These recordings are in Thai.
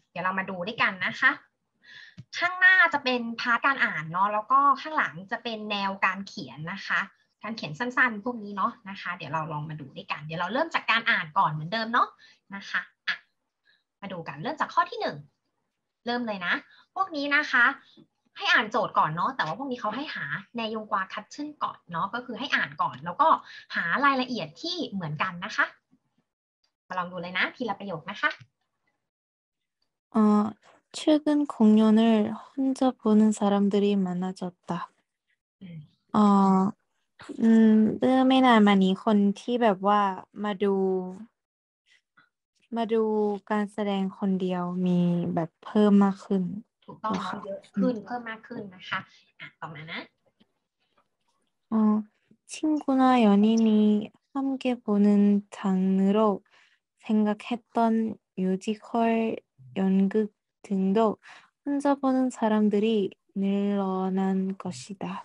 เดี๋ยวเรามาดูด้วยกันนะคะข้างหน้าจะเป็นพาร์ทการอ่านเนาะแล้วก็ข้างหลังจะเป็นแนวการเขียนนะคะการเขียนสั้นๆพวกนี้เนาะนะคะเดี๋ยวเราลองมาดูด้วยกันเดี๋ยวเราเริ่มจากการอ่านก่อนเหมือนเดิมเนาะนะคะมาดูกันเริ่มจากข้อที่1เริ่มเลยนะพวกนี้นะคะให้อ่านโจทย์ก่อนเนาะแต่ว่าพวกนี้เขาให้หาแนยงกวาคัตเช่นก่อนเนาะก็คือให้อ่านก่อนแล้วก็หารายละเอียดที่เหมือนกันนะคะมาลองดูเลยนะทีละประโยคนะคะ 최근 공연을 혼자 보는 사람들이 많아졌다. เมื่อไม่นานมานี้คนที่แบบว่ามาดูการแสดงคนเดียวมีแบบเพิ่มมากขึ้นถูกต้องเนาะเยอะขึ้นเพิ่มมากขึ้นนะคะต่อมานะ 친구나 연인이 함께 보는 장르로 생각했던 뮤지컬, 연극 등도 혼자 보는 사람들이 늘어난 것이다.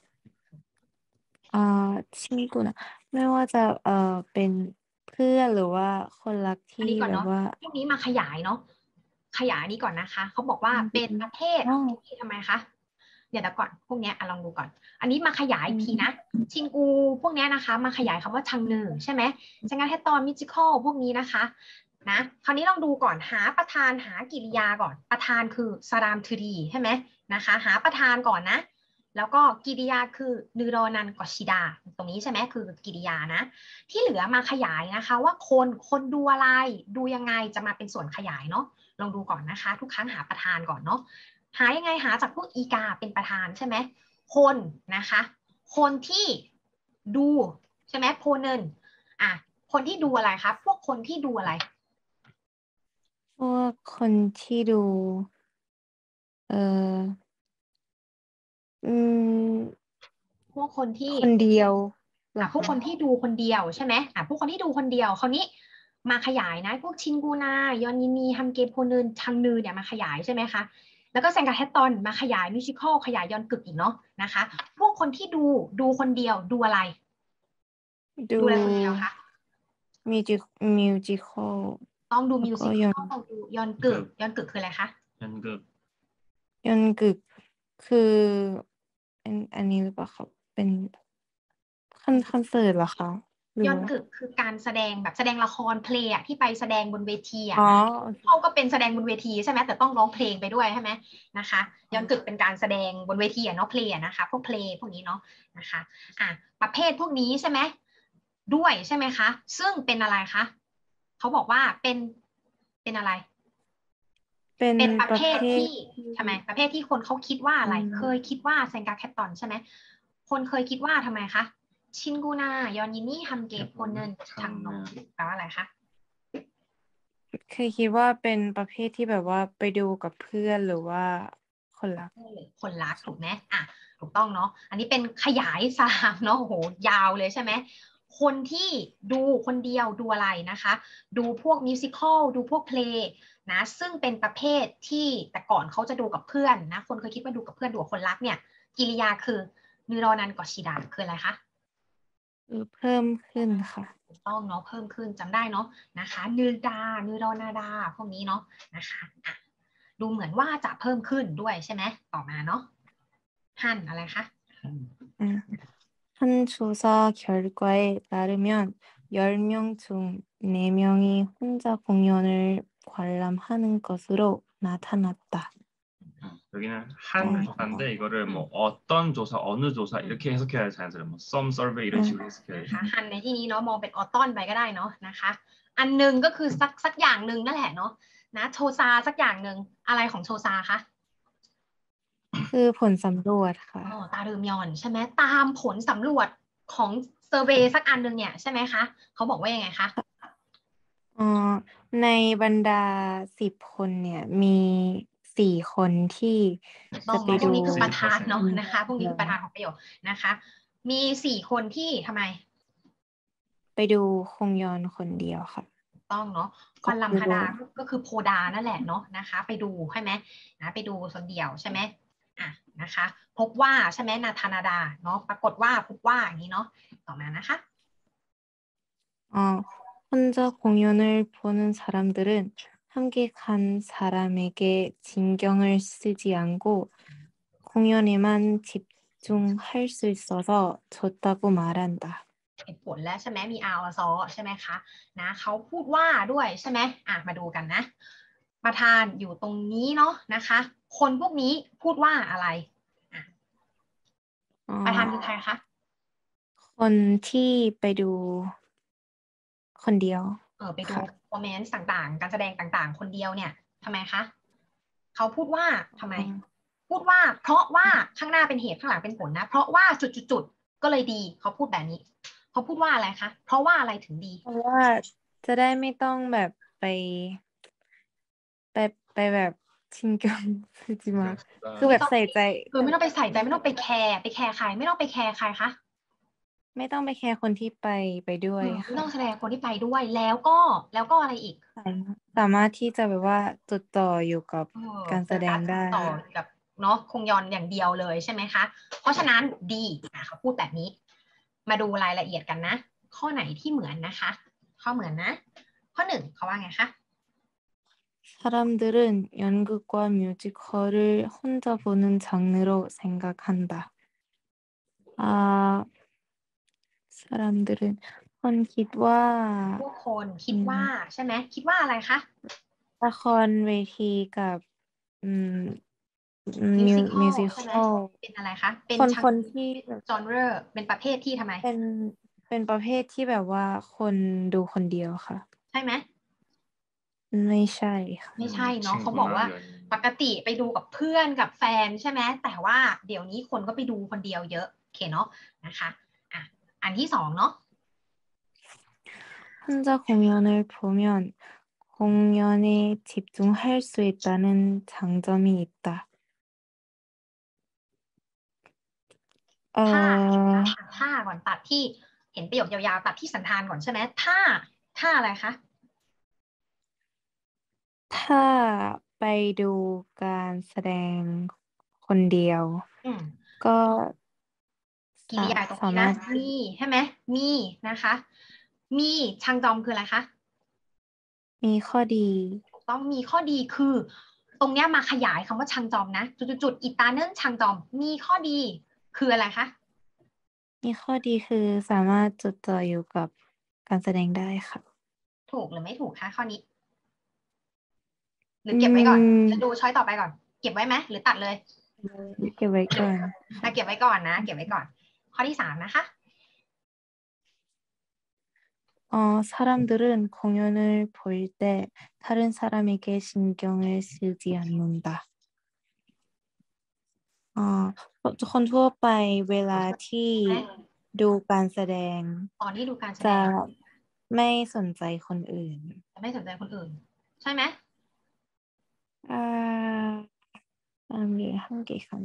친구나 ไม่ว่าจะเป็นเพื่อนหรือว่าคนรักอันที่นี้ก่อนเนาะแบบว่าพวกนี้มาขยายเนาะขยายนี้ก่อนนะคะเขาบอกว่าเป็นประเภทที่ทำไมคะเดี๋ยวก่อนพวกนี้ลองดูก่อนอันนี้มาขยายอีกทีนะชินกูพวกนี้นะคะมาขยายคำว่าชังเนอใช่ไหมชังงานแฮตตอนมิจิคอลพวกนี้นะคะนะคราวนี้ลองดูก่อนหาประธานหากริยาก่อนประธานคือสรามทูดีใช่ไหมนะคะหาประธานก่อนนะแล้วก็กริยาคือนูโรนันกอชิดาตรงนี้ใช่ไหมคือกริยานะที่เหลือมาขยายนะคะว่าคนดูอะไรดูยังไงจะมาเป็นส่วนขยายเนาะลองดูก่อนนะคะทุกครั้งหาประธานก่อนเนาะหายังไงหาจากพวกอีกาเป็นประธานใช่ไหมคนนะคะคนที่ดูใช่ไหมโพเนนคนที่ดูอะไรครับพวกคนที่ดูอะไรพวกคนที่ดูเอ่ออืมพวกคนที่คนเดียวเหรอพวกคะคนที่ดูคนเดียวใช่ไหมพวกคนที่ดูคนเดียวคราวนี้มาขยายนะพวกชินกูนายอนยินีฮัมเกตโพเนนชังนือเนี่ยมาขยายใช่ไหมคะแล้วก็แซงกาแฮตตอนมาขยายมิวสิคอลขยายยอนกึกอีกเนาะนะคะพวกคนที่ดูคนเดียวดูอะไรดูดูอะไรคนเดียวคะมิวจิมิวจิคอลต้องดูแล้วมิวสิคก็ยอนอลดูยอนกึกยอนกึกคืออะไรคะ 연극 ยอนกึกคืออันนี้หรือเปล่าครับเป็นคอนเสิร์ตเหรอคะหรือว่าย้อนกึกคือการแสดงแบบแสดงละครเพลงที่ไปแสดงบนเวทีอ๋อเขาก็เป็นแสดงบนเวทีใช่ไหมแต่ต้องร้องเพลงไปด้วยใช่ไหมนะคะย้อนกึกเป็นการแสดงบนเวทีเนาะเพลงนะคะพวกเพลงพวกนี้เนาะนะคะประเภทพวกนี้ใช่ไหมด้วยใช่ไหมคะซึ่งเป็นอะไรคะเขาบอกว่าเป็นอะไรเป็นเป็นประเภประเภททที่ทำไมประเภทที่คนเขาคิดว่าอะไรเคยคิดว่าเซนกาแคตตอนใช่ไหมคนเคยคิดว่าทำไมคะชินกูนายอนยินี่ฮัมเกตโพเนนทังโนแปลว่าอะไรคะเคยคิดว่าเป็นประเภทที่แบบว่าไปดูกับเพื่อนหรือว่าคนรักคนรักถูกไหมถูกต้องเนาะอันนี้เป็นขยายสามเนาะโอ้โหยาวเลยใช่ไหมคนที่ดูคนเดียวดูอะไรนะคะดูพวกมิวสิควลดูพวกเพลงนะซึ่งเป็นประเภทที่แต่ก่อนเขาจะดูกับเพื่อนนะคนเคยคิดว่าดูกับเพื่อนดูกับคนรักเนี่ยกิริยาคือนิโรนันกอชิดาคืออะไรคะเพิ่มขึ้นค่ะถูกต้องเนาะเพิ่มขึ้นจำได้เนาะนะคะนิรดานิโรนาดาพวกนี้เนาะนะคะดูเหมือนว่าจะเพิ่มขึ้นด้วยใช่ไหมต่อมาเนาะฮันอะไรคะ 한 조사 결과에 따르면 10명 중 4명이 혼자 공연을 관람하는 것으로 나타났다. 여기는 한 조사인데 이거를 뭐 어떤 조사, 어느 조사 이렇게 해석해야 자연스러워. 뭐 some survey 이런 식으로 해석해야 돼. ฮันในที่นี้เนาะมองเป็นออตอนไปก็ได้เนาะนะคะอันหนึ่งก็คือสักอย่างหนึ่งนั่นแหละเนาะนะโชซาสักอย่างหนึ่งอะไรของโชซาคะคือผลสำรวจค่ะตาเรมยอนใช่ไหมตามผลสำรวจของเซอร์เวย์สักอันหนึ่งเนี่ยใช่ไหมคะเขาบอกว่ายังไงคะในบรรดา10 คนเนี่ยมี4 คนที่ต้องจะไปดูเนาะพวกนี้คือประธานเนาะนะคะพวกนี้คือประธานของประโยคนะคะมี4 คนที่ทำไมไปดูคงยอนคนเดียวค่ะต้องเนาะควันลัมพดาก็คือโพดานั่นแหละเนาะนะคะไปดูใช่ไหมนะไปดูคนเดียวใช่ไหมนะคะพบว่าใช่ไหมนาธานาดาเนาะปรากฏว่าพบว่าอย่างนี้เนาะต่อมานะคะ 혼자 공연을 보는 사람들은 함께 간 사람에게 신경을 쓰지 않고 공연에만 집중할 수 있어서 좋다고 말한다. เหตุผลแล้วใช่ไหมมีอาซอใช่ไหมคะนะเขาพูดว่าด้วยใช่ไหมมาดูกันนะ ประธานอยู่ตรงนี้เนาะนะคะ คนพวกนี้พูดว่าอะไรประธานคือใครคะคนที่ไปดูคนเดียวไปดูคอมเมนต์ต่างๆการแสดงต่างๆคนเดียวเนี่ยทำไมคะเขาพูดว่าทำไมพูดว่าเพราะว่าข้างหน้าเป็นเหตุข้างหลังเป็นผลนะเพราะว่าจุดๆก็เลยดีเขาพูดแบบนี้เขาพูดว่าอะไรคะเพราะว่าอะไรถึงดีเพราะว่าจะได้ไม่ต้องแบบไปแบบชิงเกิลจริงๆคือแบบใส่ใจคือไม่ต้องไปใส่ใจไม่ต้องไปแคร์ใครไม่ต้องไปแคร์ใครคะไม่ต้องไปแคร์คนที่ไปด้วยไม่ต้องแสดงคนที่ไปด้วยแล้วก็อะไรอีกสามารถที่จะแบบว่าจดจ่ออยู่กับการแสดงได้ต่อกับเนาะคงยอนอย่างเดียวเลยใช่ไหมคะเพราะฉะนั้นดีเขาพูดแบบนี้มาดูรายละเอียดกันนะข้อไหนที่เหมือนนะคะข้อเหมือนนะข้อหนึ่งเขาว่าไงคะ 사람들은 연극과 뮤지컬을 혼자 보는 장르로 생각한다. 사람들은 คนคิดว่าผู้คนคิดว่าใช่ไหมคิดว่าอะไรคะละครเวทีกับมิวสิคอลใช่ไหมเป็นอะไรคะเป็นคนที่จอนเรอร์เป็นประเภทที่ทำไมเป็นประเภทที่แบบว่าคนดูคนเดียวค่ะใช่ไหมไม่ใช่ค่ะไม่ใช่เนาะเขาบอกว่าปกติไปดูกับเพื่อนกับแฟนใช่ไหมแต่ว่าเดี๋ยวนี้คนก็ไปดูคนเดียวเยอะโอเคเนาะนะคะอันที่สองเนาะ 혼자 공연을 보면 공연에 집중할 수 있다는 장점이 있다. ถ้าก่อนตัดที่เห็นประโยคยาวๆตัดที่สันธานก่อนใช่ไหมถ้าอะไรคะถ้าไปดูการแสดงคนเดียวก็กิริยาตรงนี้นะมีใช่ไหมมีนะคะมีชังจอมคืออะไรคะมีข้อดีต้องมีข้อดีคือตรงนี้มาขยายคำว่าชังจอมนะจุดอิตาเนิ่นชังจอมมีข้อดีคืออะไรคะมีข้อดีคือสามารถจดจ่ออยู่กับการแสดงได้ค่ะถูกหรือไม่ถูกคะข้อนี้หรือเก็บไว้ก่อนจะดูช้อยต่อไปก่อนเก็บไว้ไหมหรือตัดเลยเก็บไว้ก่อนเก็บไว้ก่อนนะเก็บไว้ก่อนข้อที่3นะคะ 사람들은 공연을 볼 때 다른 사람에게 신경을 쓰지 않는다. คนทั่วไปเวลาที่ดูการแสดงตอนที่ดูการแสดจะงไม่สนใจคนอื่นไม่สนใจคนอื่นใช่ไหม 함께 간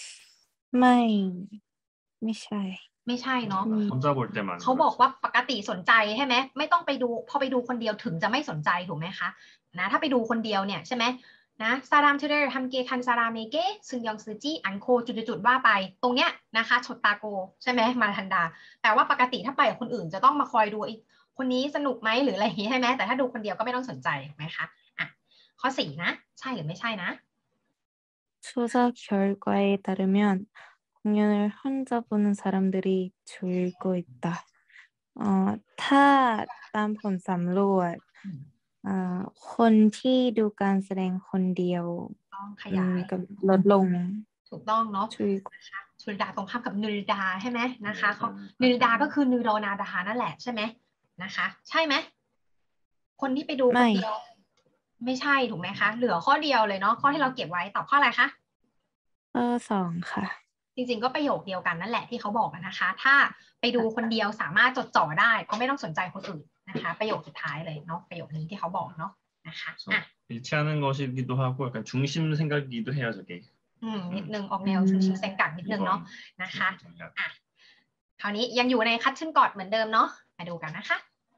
ไม่ใช่ไม่ใช่เนาะ 혼자 볼 때만 เขาบอกว่าปกติสนใจใช่ไหมไม่ต้องไปดูพอไปดูคนเดียวถึงจะไม่สนใจถูกไหมคะนะถ้าไปดูคนเดียวเนี่ยใช่ไหมนะซารามเทเดอร์ทำเกคันซารามเมเกซึงยองซือจี้อันโคจุดๆว่าไปตรงเนี้ยนะคะชดตาโกใช่ไหมมาทันดาแต่ว่าปกติถ้าไปกับคนอื่นจะต้องมาคอยดูคนนี้สนุกไหมหรืออะไรอย่างนี้ใช่ไหมแต่ถ้าดูคนเดียวก็ไม่ต้องสนใจถูกไหมคะข้อ4นะใช่หรือไม่ใช่นะ 조사 결과에 따르면 공연을 혼자 보는 사람들이 줄고 있다. ถ้าตามผลสำรวจคนที่ดูการแสดงคนเดียวต้องขยายลดลงถูกต้องเนาะชุลดาตรงข้ามกับนูริดาใช่ไหมนะคะเขานูริดาก็คือนูโรนาดานั่นแหละใช่ไหมนะคะใช่ไหมคนที่ไปดูคนเดียวไม่ใช่ถูกไหมคะเหลือข้อเดียวเลยเนาะข้อที่เราเก็บไว้ตอบข้ออะไรคะ 2ค่ะจริงๆก็ประโยคเดียวกันนั่นแหละที่เขาบอกนะคะถ้าไปดูคนเดียวสามารถจดจ่อได้ก็ไม่ต้องสนใจคนอื่นนะคะประโยคสุดท้ายเลยเนาะประโยคนี้ที่เขาบอกเนาะนะคะ 일치하는 것이기도 하고 약간 중심 생각이기도 해요 저게 นิดนึงออกแนวชิมเซงกัดนิดนึงเนาะนะคะคราวนี้ยังอยู่ในคัตเช่นกอดเหมือนเดิมเนาะมาดูกันนะคะ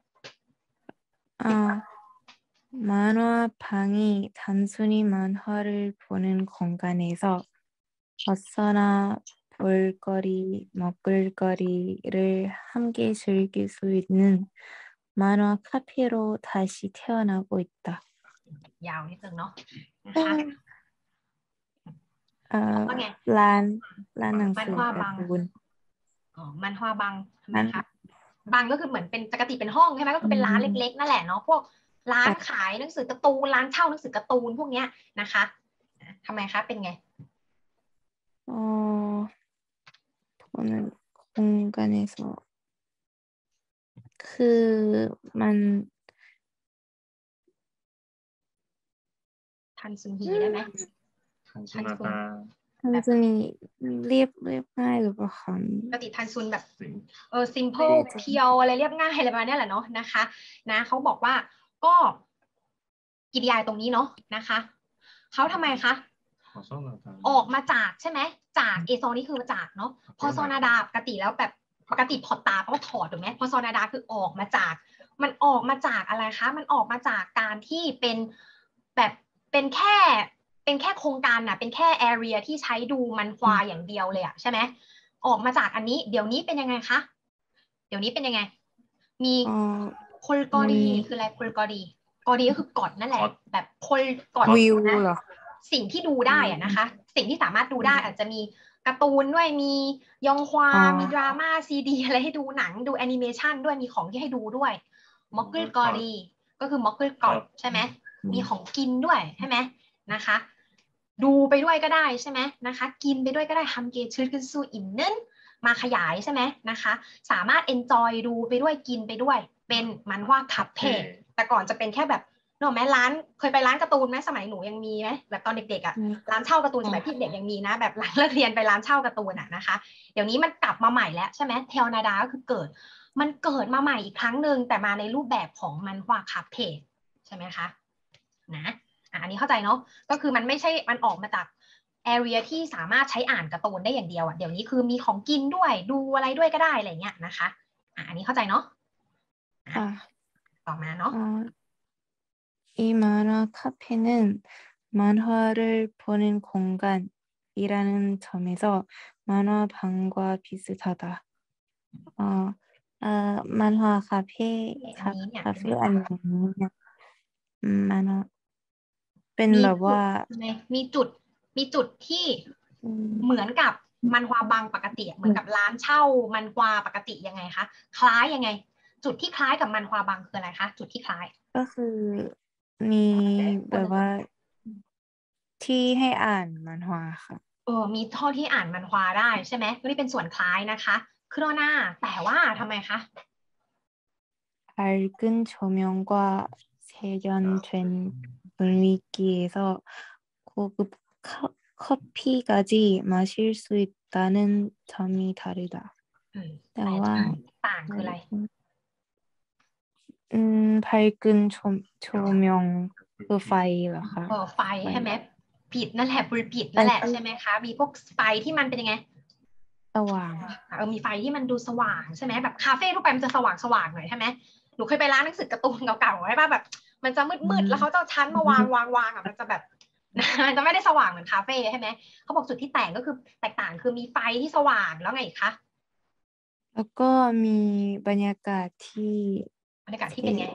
만화방이 단순히 만화를 보는 공간에서 어서나 볼거리, 먹을거리를 함께 즐길 수 있는 만화 카페로 다시 태어나고 있다. ยาวนิดนึงเนาะนะคะว่าไงร้านหนังสือการ์ตูนมันฮวาบังใช่ไหมคะบังก็คือเหมือนเป็นปกติเป็นห้องใช่ไหมก็คือเป็นร้านเล็กๆนั่นแหละเนาะพวกร้านขายหนังสือการ์ตูนร้านเช่าหนังสือการ์ตูนพวกเนี้ยนะคะทำไมคะเป็นไง 보는 공간에서คือมันทันซุนฮีได้ไหม 단순하다. 단순히เรียบง่ายหรือเปล่าคะปกติทันซุนแบบsimple เพียวอะไรเรียบง่ายอะไรประมาณนี้แหละเนาะนะคะนะเขาบอกว่าก็กริยาตรงนี้เนาะนะคะเขาทำไมคะออกมาจากใช่ไหมจากเอโซนี่คือมาจากเนาะพอโซนาดาปกติแล้วแบบปกติพอตาก็ถอดถูกไหมพอโซนาดาคือออกมาจากมันออกมาจากอะไรคะมันออกมาจากการที่เป็นแบบเป็นแค่โครงการน่ะเป็นแค่ area ที่ใช้ดูมันควาอย่างเดียวเลยอะใช่ไหมออกมาจากอันนี้เดี๋ยวนี้เป็นยังไงคะเดี๋ยวนี้เป็นยังไงมีโคลกอดีคืออะไรโคลกอดีกอดีก็คือกอดนั่นแหละแบบโคลกอดวิวนะเหรอสิ่งที่ดูได้อะนะคะสิ่งที่สามารถดูได้อาจจะมีการ์ตูนด้วยมียองฮวามีดราม่าซีดีอะไรให้ดูหนังดูแอนิเมชันด้วยมีของที่ให้ดูด้วยม็อกเกิลกอดีก็คือม็อกเกิลกอดใช่ไหมมีของกินด้วยใช่ไหมนะคะดูไปด้วยก็ได้ใช่ไหมนะคะกินไปด้วยก็ได้ทำเกชื่อขึ้นสู้อิ่มเน้นมาขยายใช่ไหมนะคะสามารถ enjoy ดูไปด้วยกินไปด้วยเป็นมันว่าคัพเพแต่ก่อนจะเป็นแค่แบบเนอะแม่ร้านเคยไปร้านการ์ตูนไหมสมัยหนูยังมีไหมแบบตอนเด็กๆอ่ะร้านเช่าการ์ตูนสมัยพี่เด็กยังมีนะแบบหลังเลิกเรียนไปร้านเช่าการ์ตูนอ่ะนะคะเดี๋ยวนี้มันกลับมาใหม่แล้วใช่ไหมเทลนาดาก็คือมันเกิดมาใหม่อีกครั้งหนึ่งแต่มาในรูปแบบของมันว่าคัพเพใช่ไหมคะนะอันนี้เข้าใจเนาะก็คือมันไม่ใช่มันออกมาจากแอเรียที่สามารถใช้อ่านการ์ตูนได้อย่างเดียวอ่ะเดี๋ยวนี้คือมีของกินด้วยดูอะไรด้วยก็ได้อะไรเงี้ยนะคะอันนี้เข้าใจเนาะต่อมาเนาะ 이 만화 카페는 만화를 보는 공간이라는 점에서 만화방과 비슷하다. 만화 카페 아니면 만화 เป็นแบบว่ามีจุดที่เหมือนกับมันฮวาบังปกติเหมือนกับร้านเช่ามันฮวาปกติยังไงคะคล้ายยังไงจุดที่คล้ายกับมันฮวาบังคืออะไรคะจุดที่คล้ายก็คือมีแบบว่าที่ให้อ่านมันฮวาค่ะมีท่อที่อ่านมันฮวาได้ใช่ไหมนี่เป็นส่วนคล้ายนะคะคือหน้าแต่ว่าทำไมคะ 밝은 조명과 세련된 분위기에서 고급 커피까지 마실 수 있다는 점이 다르다. แต่ว่าต่างคืออะไร 밝은 조명คือไฟเหรอคะไฟใช่ไหมปิดนั่นแหละปิดนั่นแหละใช่ไหมคะมีพวกไฟที่มันเป็นยังไงสว่างมีไฟที่มันดูสว่างใช่ไหมแบบคาเฟ่ทั่วไปมันจะสว่างหน่อยใช่ไหมหนูเคยไปร้านหนังสือการ์ตูนเก่าๆใช่ป่ะแบบมันจะมืดแล้วเขาจะชั้นมาวางอ่ะมันจะแบบมันจะไม่ได้สว่างเหมือนคาเฟ่ใช่ไหมเขาบอกจุดที่แตกก็คือแตกต่างคือมีไฟที่สว่างแล้วไงคะแล้วก็มีบรรยากาศที่เป็นไง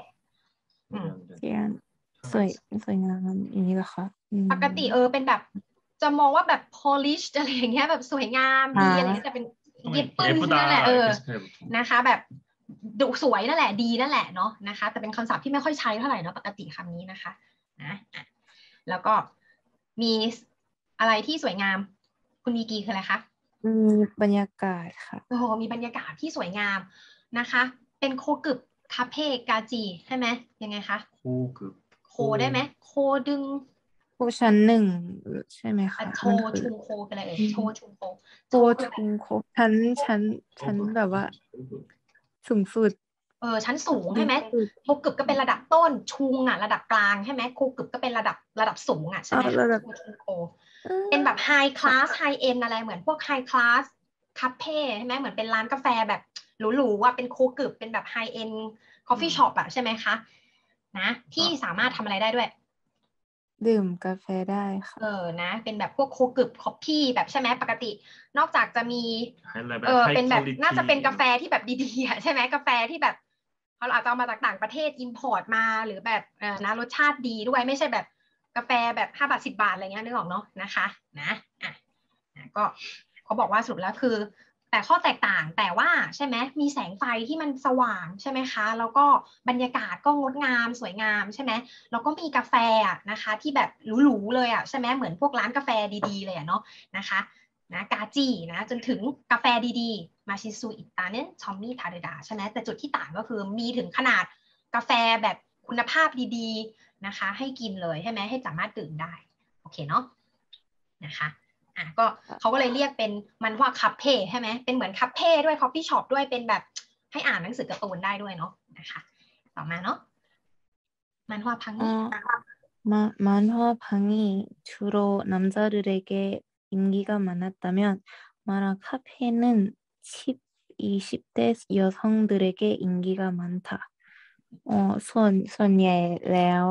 สวยงามอย่างนี้เหรอคะปกติเป็นแบบจะมองว่าแบบ polish อะไรอย่างเงี้ยแบบสวยงามดีอะไรอย่างเงี้ยแต่เป็นเย็บปืนนั่นแหละนะคะแบบดูสวยนั่นแหละดีนั่นแหละเนาะนะคะแต่เป็นคำศัพท์ที่ไม่ค่อยใช้เท่าไหร่เนาะปกติคำนี้นะคะนะแล้วก็มีอะไรที่สวยงามคุณมีกีคืออะไรคะมีบรรยากาศค่ะโอ้โหมีบรรยากาศที่สวยงามนะคะเป็นโคกึบคาเฟ่กาจีใช่ไหมยังไงคะโคได้ไหมโคดึงโคชั้นหนึ่งใช่ไหมคะโชชุงโคเป็นอะไรโชชุงโคชุงโคชั้นแบบว่าสูงสุดชั้นสูงใช่ไหมโคกึบก็เป็นระดับต้นชุงอ่ะระดับกลางใช่ไหมโคกึบก็เป็นระดับสูงอ่ะใช่ไหมระดับชุงโคเป็นแบบไฮคลาสไฮเอ็นอะไรเหมือนพวกไฮคลาสคาเฟ่ใช่ไหมเหมือนเป็นร้านกาแฟแบบหรูๆว่าเป็นโคกึบเป็นแบบไฮเอ็นคอฟฟี่ช็อปอะใช่ไหมคะนะที่สามารถทำอะไรได้ด้วยดื่มกาแฟได้ค่ะนะเป็นแบบพวกโคกึบคอฟฟี่แบบใช่ไหมปกตินอกจากจะมีเป็นแบบน่าจะเป็นกาแฟที่แบบดีๆอะใช่ไหมกาแฟที่แบบเขาอาจจะเอามาจากต่างประเทศอิมพอร์ตมาหรือแบบนะรสชาติดีด้วยไม่ใช่แบบกาแฟแบบ5 บาท 10 บาทอะไรเงี้ยนึกออกเนาะนะคะนะก็เขาบอกว่าสรุปแล้วคือแต่ข้อแตกต่างแต่ว่าใช่ไหมมีแสงไฟที่มันสว่างใช่ไหมคะแล้วก็บรรยากาศก็งดงามสวยงามใช่ไหมแล้วก็มีกาแฟนะคะที่แบบหรูๆเลยใช่ไหมเหมือนพวกร้านกาแฟดีๆเลยเนาะนะคะนะกาจีนะจนถึงกาแฟดีๆมาชิซูอิตาเนนชอมมี่ทาเดดาใช่ไหมแต่จุดที่ต่างก็คือมีถึงขนาดกาแฟแบบคุณภาพดีๆนะคะให้กินเลยใช่ไหมให้สามารถดื่มได้โอเคเนาะนะคะก็เขาก็เลยเรียกเป็นมันว่าคาเฟ่ใช่ไหมเป็นเหมือนคาเฟ่ด้วยคอฟฟี่ช็อปด้วยเป็นแบบให้อ่านหนังสือการ์ตูนได้ด้วยเนาะนะคะต่อมาเนาะมันว่าพังนี่ 만화방이 주로 남자들에게 인기가 많았다면 만화 카페는 10, 20대 여성들에게 인기가 많다. ส่วนใหญ่แล้ว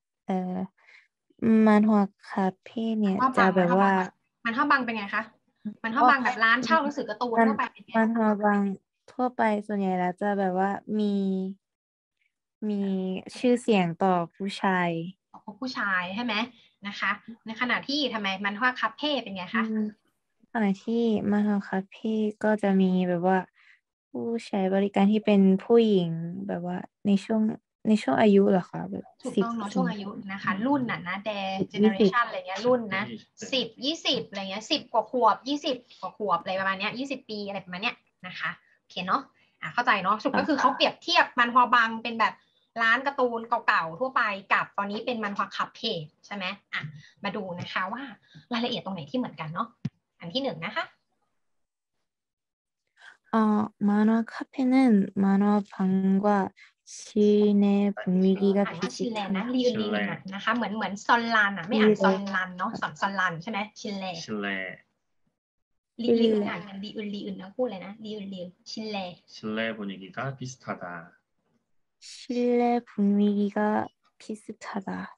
มันฮวคาเฟ่เนี่ยจะแบบว่ามันท่าบังเป็นไงคะมันท่าบังแบบร้านเช่าหนังสือการ์ตูนทั่วไปเป็นไงมันฮวบางทั่วไปส่วนใหญ่แล้วจะแบบว่ามีชื่อเสียงต่อผู้ชายผู้ชายใช่ไหมนะคะในขณะที่ทำไมมันว่าคาเฟ่เป็นไงคะขณะที่มันฮวคาเฟ่ก็จะมีแบบว่าผู้ใช้บริการที่เป็นผู้หญิงแบบว่าในช่วงอายุเหรอคะแบบถูกสิบต้องเนาะช่วงอายุนะคะรุ่นนะเจเนอเรชันอะไรเงี้ยรุ่นนะ10 20อะไรเงี้ย10 กว่าขวบ20 กว่าขวบอะไรประมาณเนี้ย20 ปีอะไรประมาณเนี้ยนะคะโอเคเนาะเข้าใจเนาะสุดก็คือเขาเปรียบเทียบมันฮวาบังเป็นแบบร้านการ์ตูนเก่าๆทั่วไปกับตอนนี้เป็นมันฮวาคัพเพจใช่ไหมมาดูนะคะว่ารายละเอียดตรงไหนที่เหมือนกันเนาะอันที่1นะคะ 만화 카페는 만화방과 실내 분위기가 อ่านว่าชิเลนะ 비슷한 ลีอื่นนะคะเหมือนซอนลันไม่อ่านซอนลันเนาะซอนลันใช่ไหมชิเล 실내 ลีอื่นอ่านกันลีอื่นนะพูดเลยนะลีอื่นชิเล 실내 분위기가 비슷하다. 실내 분위기가 비슷하다.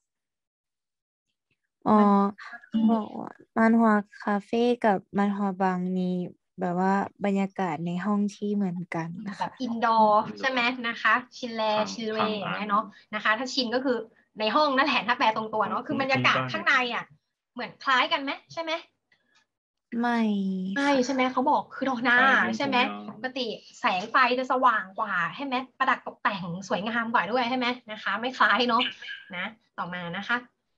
มันฮวคาเฟ่กับมันฮวบังมีแบบว่าบรรยากาศในห้องที่เหมือนกันนะแบคะบอินดอร์ใช่ไหมนะคะชิลเวอย่างเงี้ยเนาะนะคะถ้าชินก็คือในห้องนั่นแหละถ้าแปลตรงตัวเนาะคือบรรยากาศข้างในเหมือนคล้ายกันไหมใช่ไหมไม่ใช่ไหมเขาบอกคือโดนาใช่ไหมปกติแสงไฟจะสว่างกว่าใช่ไหมประดับตกแต่งสวยงามกว่าด้วยใช่ไหมนะคะไม่คล้ายเนาะนะต่อมานะคะ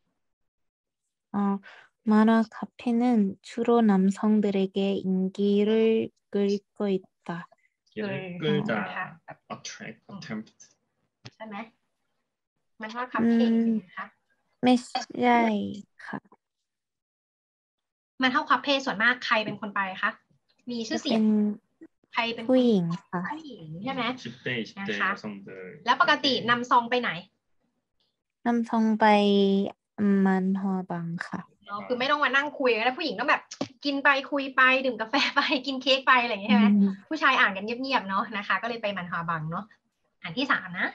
만화 카페는 주로 남성들에게 인기를 끌고 있다. 끌다, attract, attempt. ใช่ไหมมันว่าคัพเค้กนะคะไม่ใช่ค่ะมันเท่าคัพเค้กส่วนมากใครเป็นคนไปคะมีชื่อเสียงใครเป็นผู้หญิงค่ะผู้หญิงใช่ไหม 10대, 20대 นะคะ 여성들. แล้วปกตินำซองไปไหนนำซองไปมันฮอบังค่ะคือไม่ต้องมานั่งคุยแล้วผู้หญิงต้องแบบกินไปคุยไปดื่มกาแฟไปกินเค้กไปอะไรอย่างเงี้ยใช่ไหมผู้ชายอ่านกันเงียบๆเนาะนะคะก็เลยไปมันฮาบังเนาะอันที่3นะ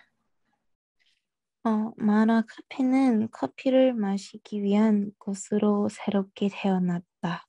만화 카페는 커피를 마시기 위한 곳으로 새롭게 태어났다.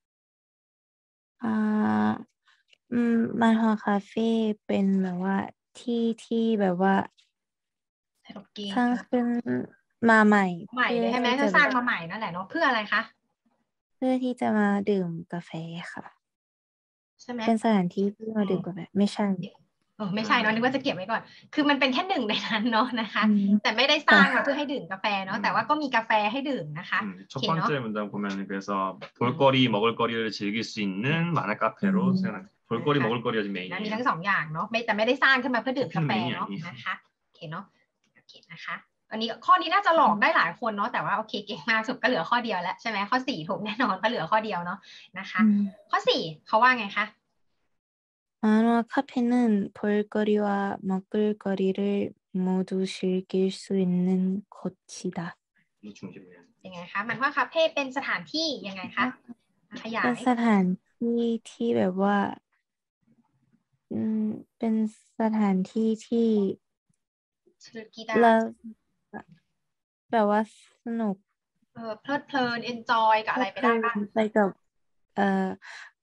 มันฮอคาเฟ่เป็นแบบว่าที่แบบว่าสร้างขึ้นมาใหม่ใหม่เลยใช่ไหมถ้าสร้างมาใหม่นั่นแหละเนาะเพื่ออะไรคะเพื่อที่จะมาดื่มกาแฟค่ะใช่ไหมเป็นสถานที่ที่มาดื่มกาแฟไม่ใช่ไม่ใช่เนาะนึกว่าจะเก็บไว้ก่อนคือมันเป็นแค่หนึ่งในนั้นเนาะนะคะแต่ไม่ได้สร้างมาเพื่อให้ดื่มกาแฟเนาะแต่ว่าก็มีกาแฟให้ดื่มนะคะ 첫 번째 문장 보면 그래서 볼거리 먹을거리를 즐길 수 있는 만화 카페로 생각합니다. 볼거리 먹을거리가 지금 มี 메인이에요. ทั้ง2อย่างเนาะแต่ไม่ได้สร้างขึ้นมาเพื่อดื่มกาแฟเนาะนะคะโอเคเนาะโอเคนะคะอันนี้ข้อนี้น่าจะหลอกได้หลายคนเนาะแต่ว่าโอเคเก่งมากสุดก็เหลือข้อเดียวแล้วใช่ไหมข้อ4ถูกแน่นอนก็เหลือข้อเดียวเนาะนะคะข้อ4เขาว่าไงคะ 만화 카페는 볼거리와 먹을거리를 모두 즐길 수 있는 곳이다. ยังไงคะมันว่าคาเฟ่เป็นสถานที่ยังไงคะขยายเป็นสถานที่ที่แบบว่าเป็นสถานที่ที่เราแบบว่าสนุกเพลิดเพลิน enjoy กับอะไรไปได้บ้างไปกับเอ่อ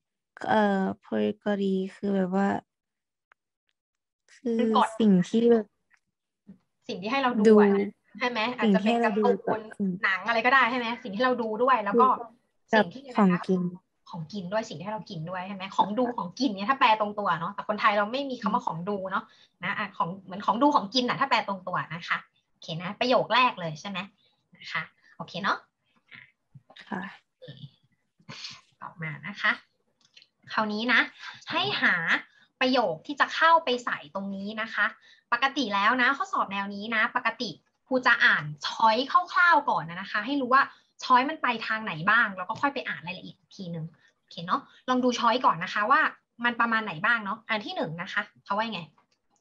볼거리คือแบบว่าคือสิ่งที่แบบสิ่งที่ให้เราดูดูใช่ไหมอาจจะเป็นการ์ตูนหนังอะไรก็ได้ใช่ไหมสิ่งที่เราดูด้วยแล้วก็กัสิ่บงที่ของกินของกินด้วยสิ่งที่เรากินด้วยใช่ไหมของดูของกินเนี่ยถ้าแปลตรงตัวเนาะแต่คนไทยเราไม่มีคำว่าของดูเนาะนะอ่ะของเหมือนของดูของกินอ่ะถ้าแปลตรงตัวนะคะโอเคนะประโยคแรกเลยใช่ไหมนะคะโอเคเนาะค่ะต่อมานะคะ คราวนี้นะ ให้หาประโยคที่จะเข้าไปใส่ตรงนี้นะคะ ปกติแล้วนะข้อสอบแนวนี้นะ ปกติครูจะอ่านช้อยคร่าวๆก่อนนะคะ ให้รู้ว่าช้อยมันไปทางไหนบ้างแล้วก็ค่อยไปอ่านรายละเอียดอีกทีหนึ่งโอเคเนาะลองดูช้อยก่อนนะคะว่ามันประมาณไหนบ้างเนาะอันที่หนึ่งนะคะเขาว่าไง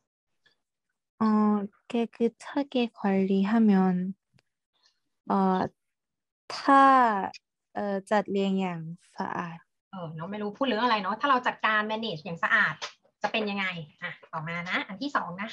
깨끗하게 관리하면ถ้าจัดเรียงอย่างสะอาดเนาะไม่รู้พูดเรื่องอะไรเนาะถ้าเราจัดการ manage อย่างสะอาดจะเป็นยังไงอ่ะต่อมานะอันที่สองนะคะ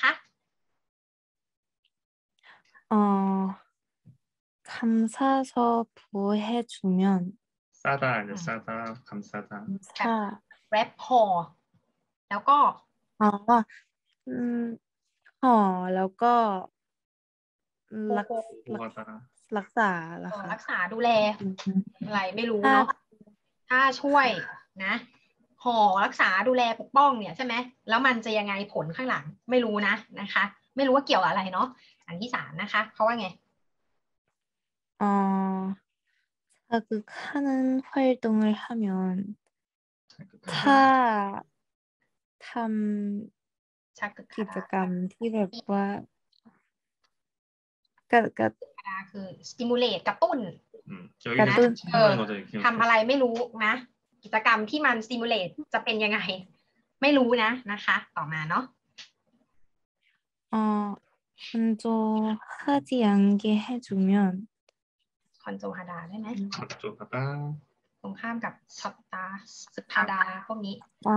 감사서 보해주면 싸다 아니야 싸다 감싸다 ถ้า wrapห่อแล้วก็อ๋ออืมห่อแล้วก็รัก 보호하다 รักษาเหรอคะรักษาดูแลอืมอะไรไม่รู้ถ้าเนาะถ้าช่วยนะห่อรักษาดูแลปกป้องเนี่ยใช่ไหมแล้วมันจะยังไงผลข้างหลังไม่รู้นะนะคะ ไม่รู้ว่าเกี่ยวอะไรเนาะอันที่สามนะคะเขาว่าไง 자극하는 활동을 하면 ถ้าทำชักกึกกิจคากรรมที่แบบว่ากะดาคือ stimulate กระตุ้น 여기는 가끔 친구하는 거죠 이렇게 ทำอะไรไม่รู้นะ กิจกรรมที่มัน stimulate จะเป็นยังไง ไม่รู้นะคะ ต่อมาเนาะ 건조하지 않게 해주면 คอนโจฮาดาได้ไหม 건조하다 ตรงข้ามกับช็อตตาสึกฮาดาพวกนี้ 어,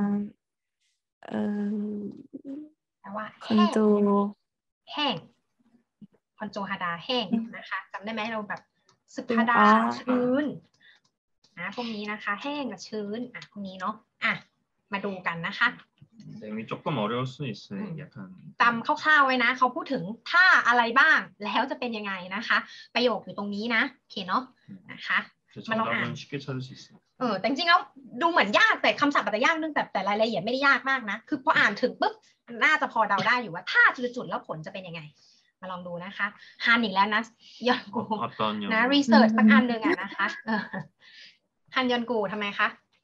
แปลว่าแห้ง 건조 แห้งคอนโจฮาดาแห้งนะคะจำได้ไหมเราแบบสึกฮาดาอ่าชื้นนะพวกนี้นะคะ แห้งกับชื้นพวกนี้เนาะมาดูกันนะคะ 내용이 조금 어려울 수 있어요 약간 จำคร่าวๆไว้นะเขาพูดถึงถ้าอะไรบ้างแล้วจะเป็นยังไงนะคะ ประโยคอยู่ตรงนี้นะโอเคเนาะนะคะ 정답은 쉽게 찾을 수 있어요 แต่จริงๆแล้วดูเหมือนยากแต่คำศัพท์อาจจะยากนึงแต่รายละเอียดไม่ได้ยากมากนะคือพออ่านถึงปุ๊บน่าจะพอเดาได้อยู่ว่าถ้าจุดๆแล้วผลจะเป็นยังไง มาลองดูนะคะฮันอีกแล้วนะยอนกู 어떤 นะ 영역 รีเสิร์ชสักอันหนึ่งนะคะฮันยอนกูทำไมคะ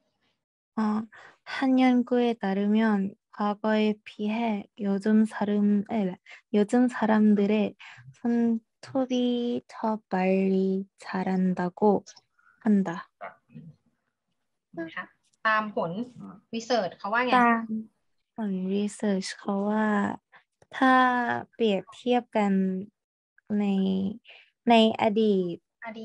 한 연구에 따르면 과거에 비해 요즘 사람들의 손톱이 더 빨리 자란다고 한다. นะคะตามผลรีเสิร์ชเขาว่าไงตามผล research เขาว่าถ้าเปรียบเทียบกันในอดีต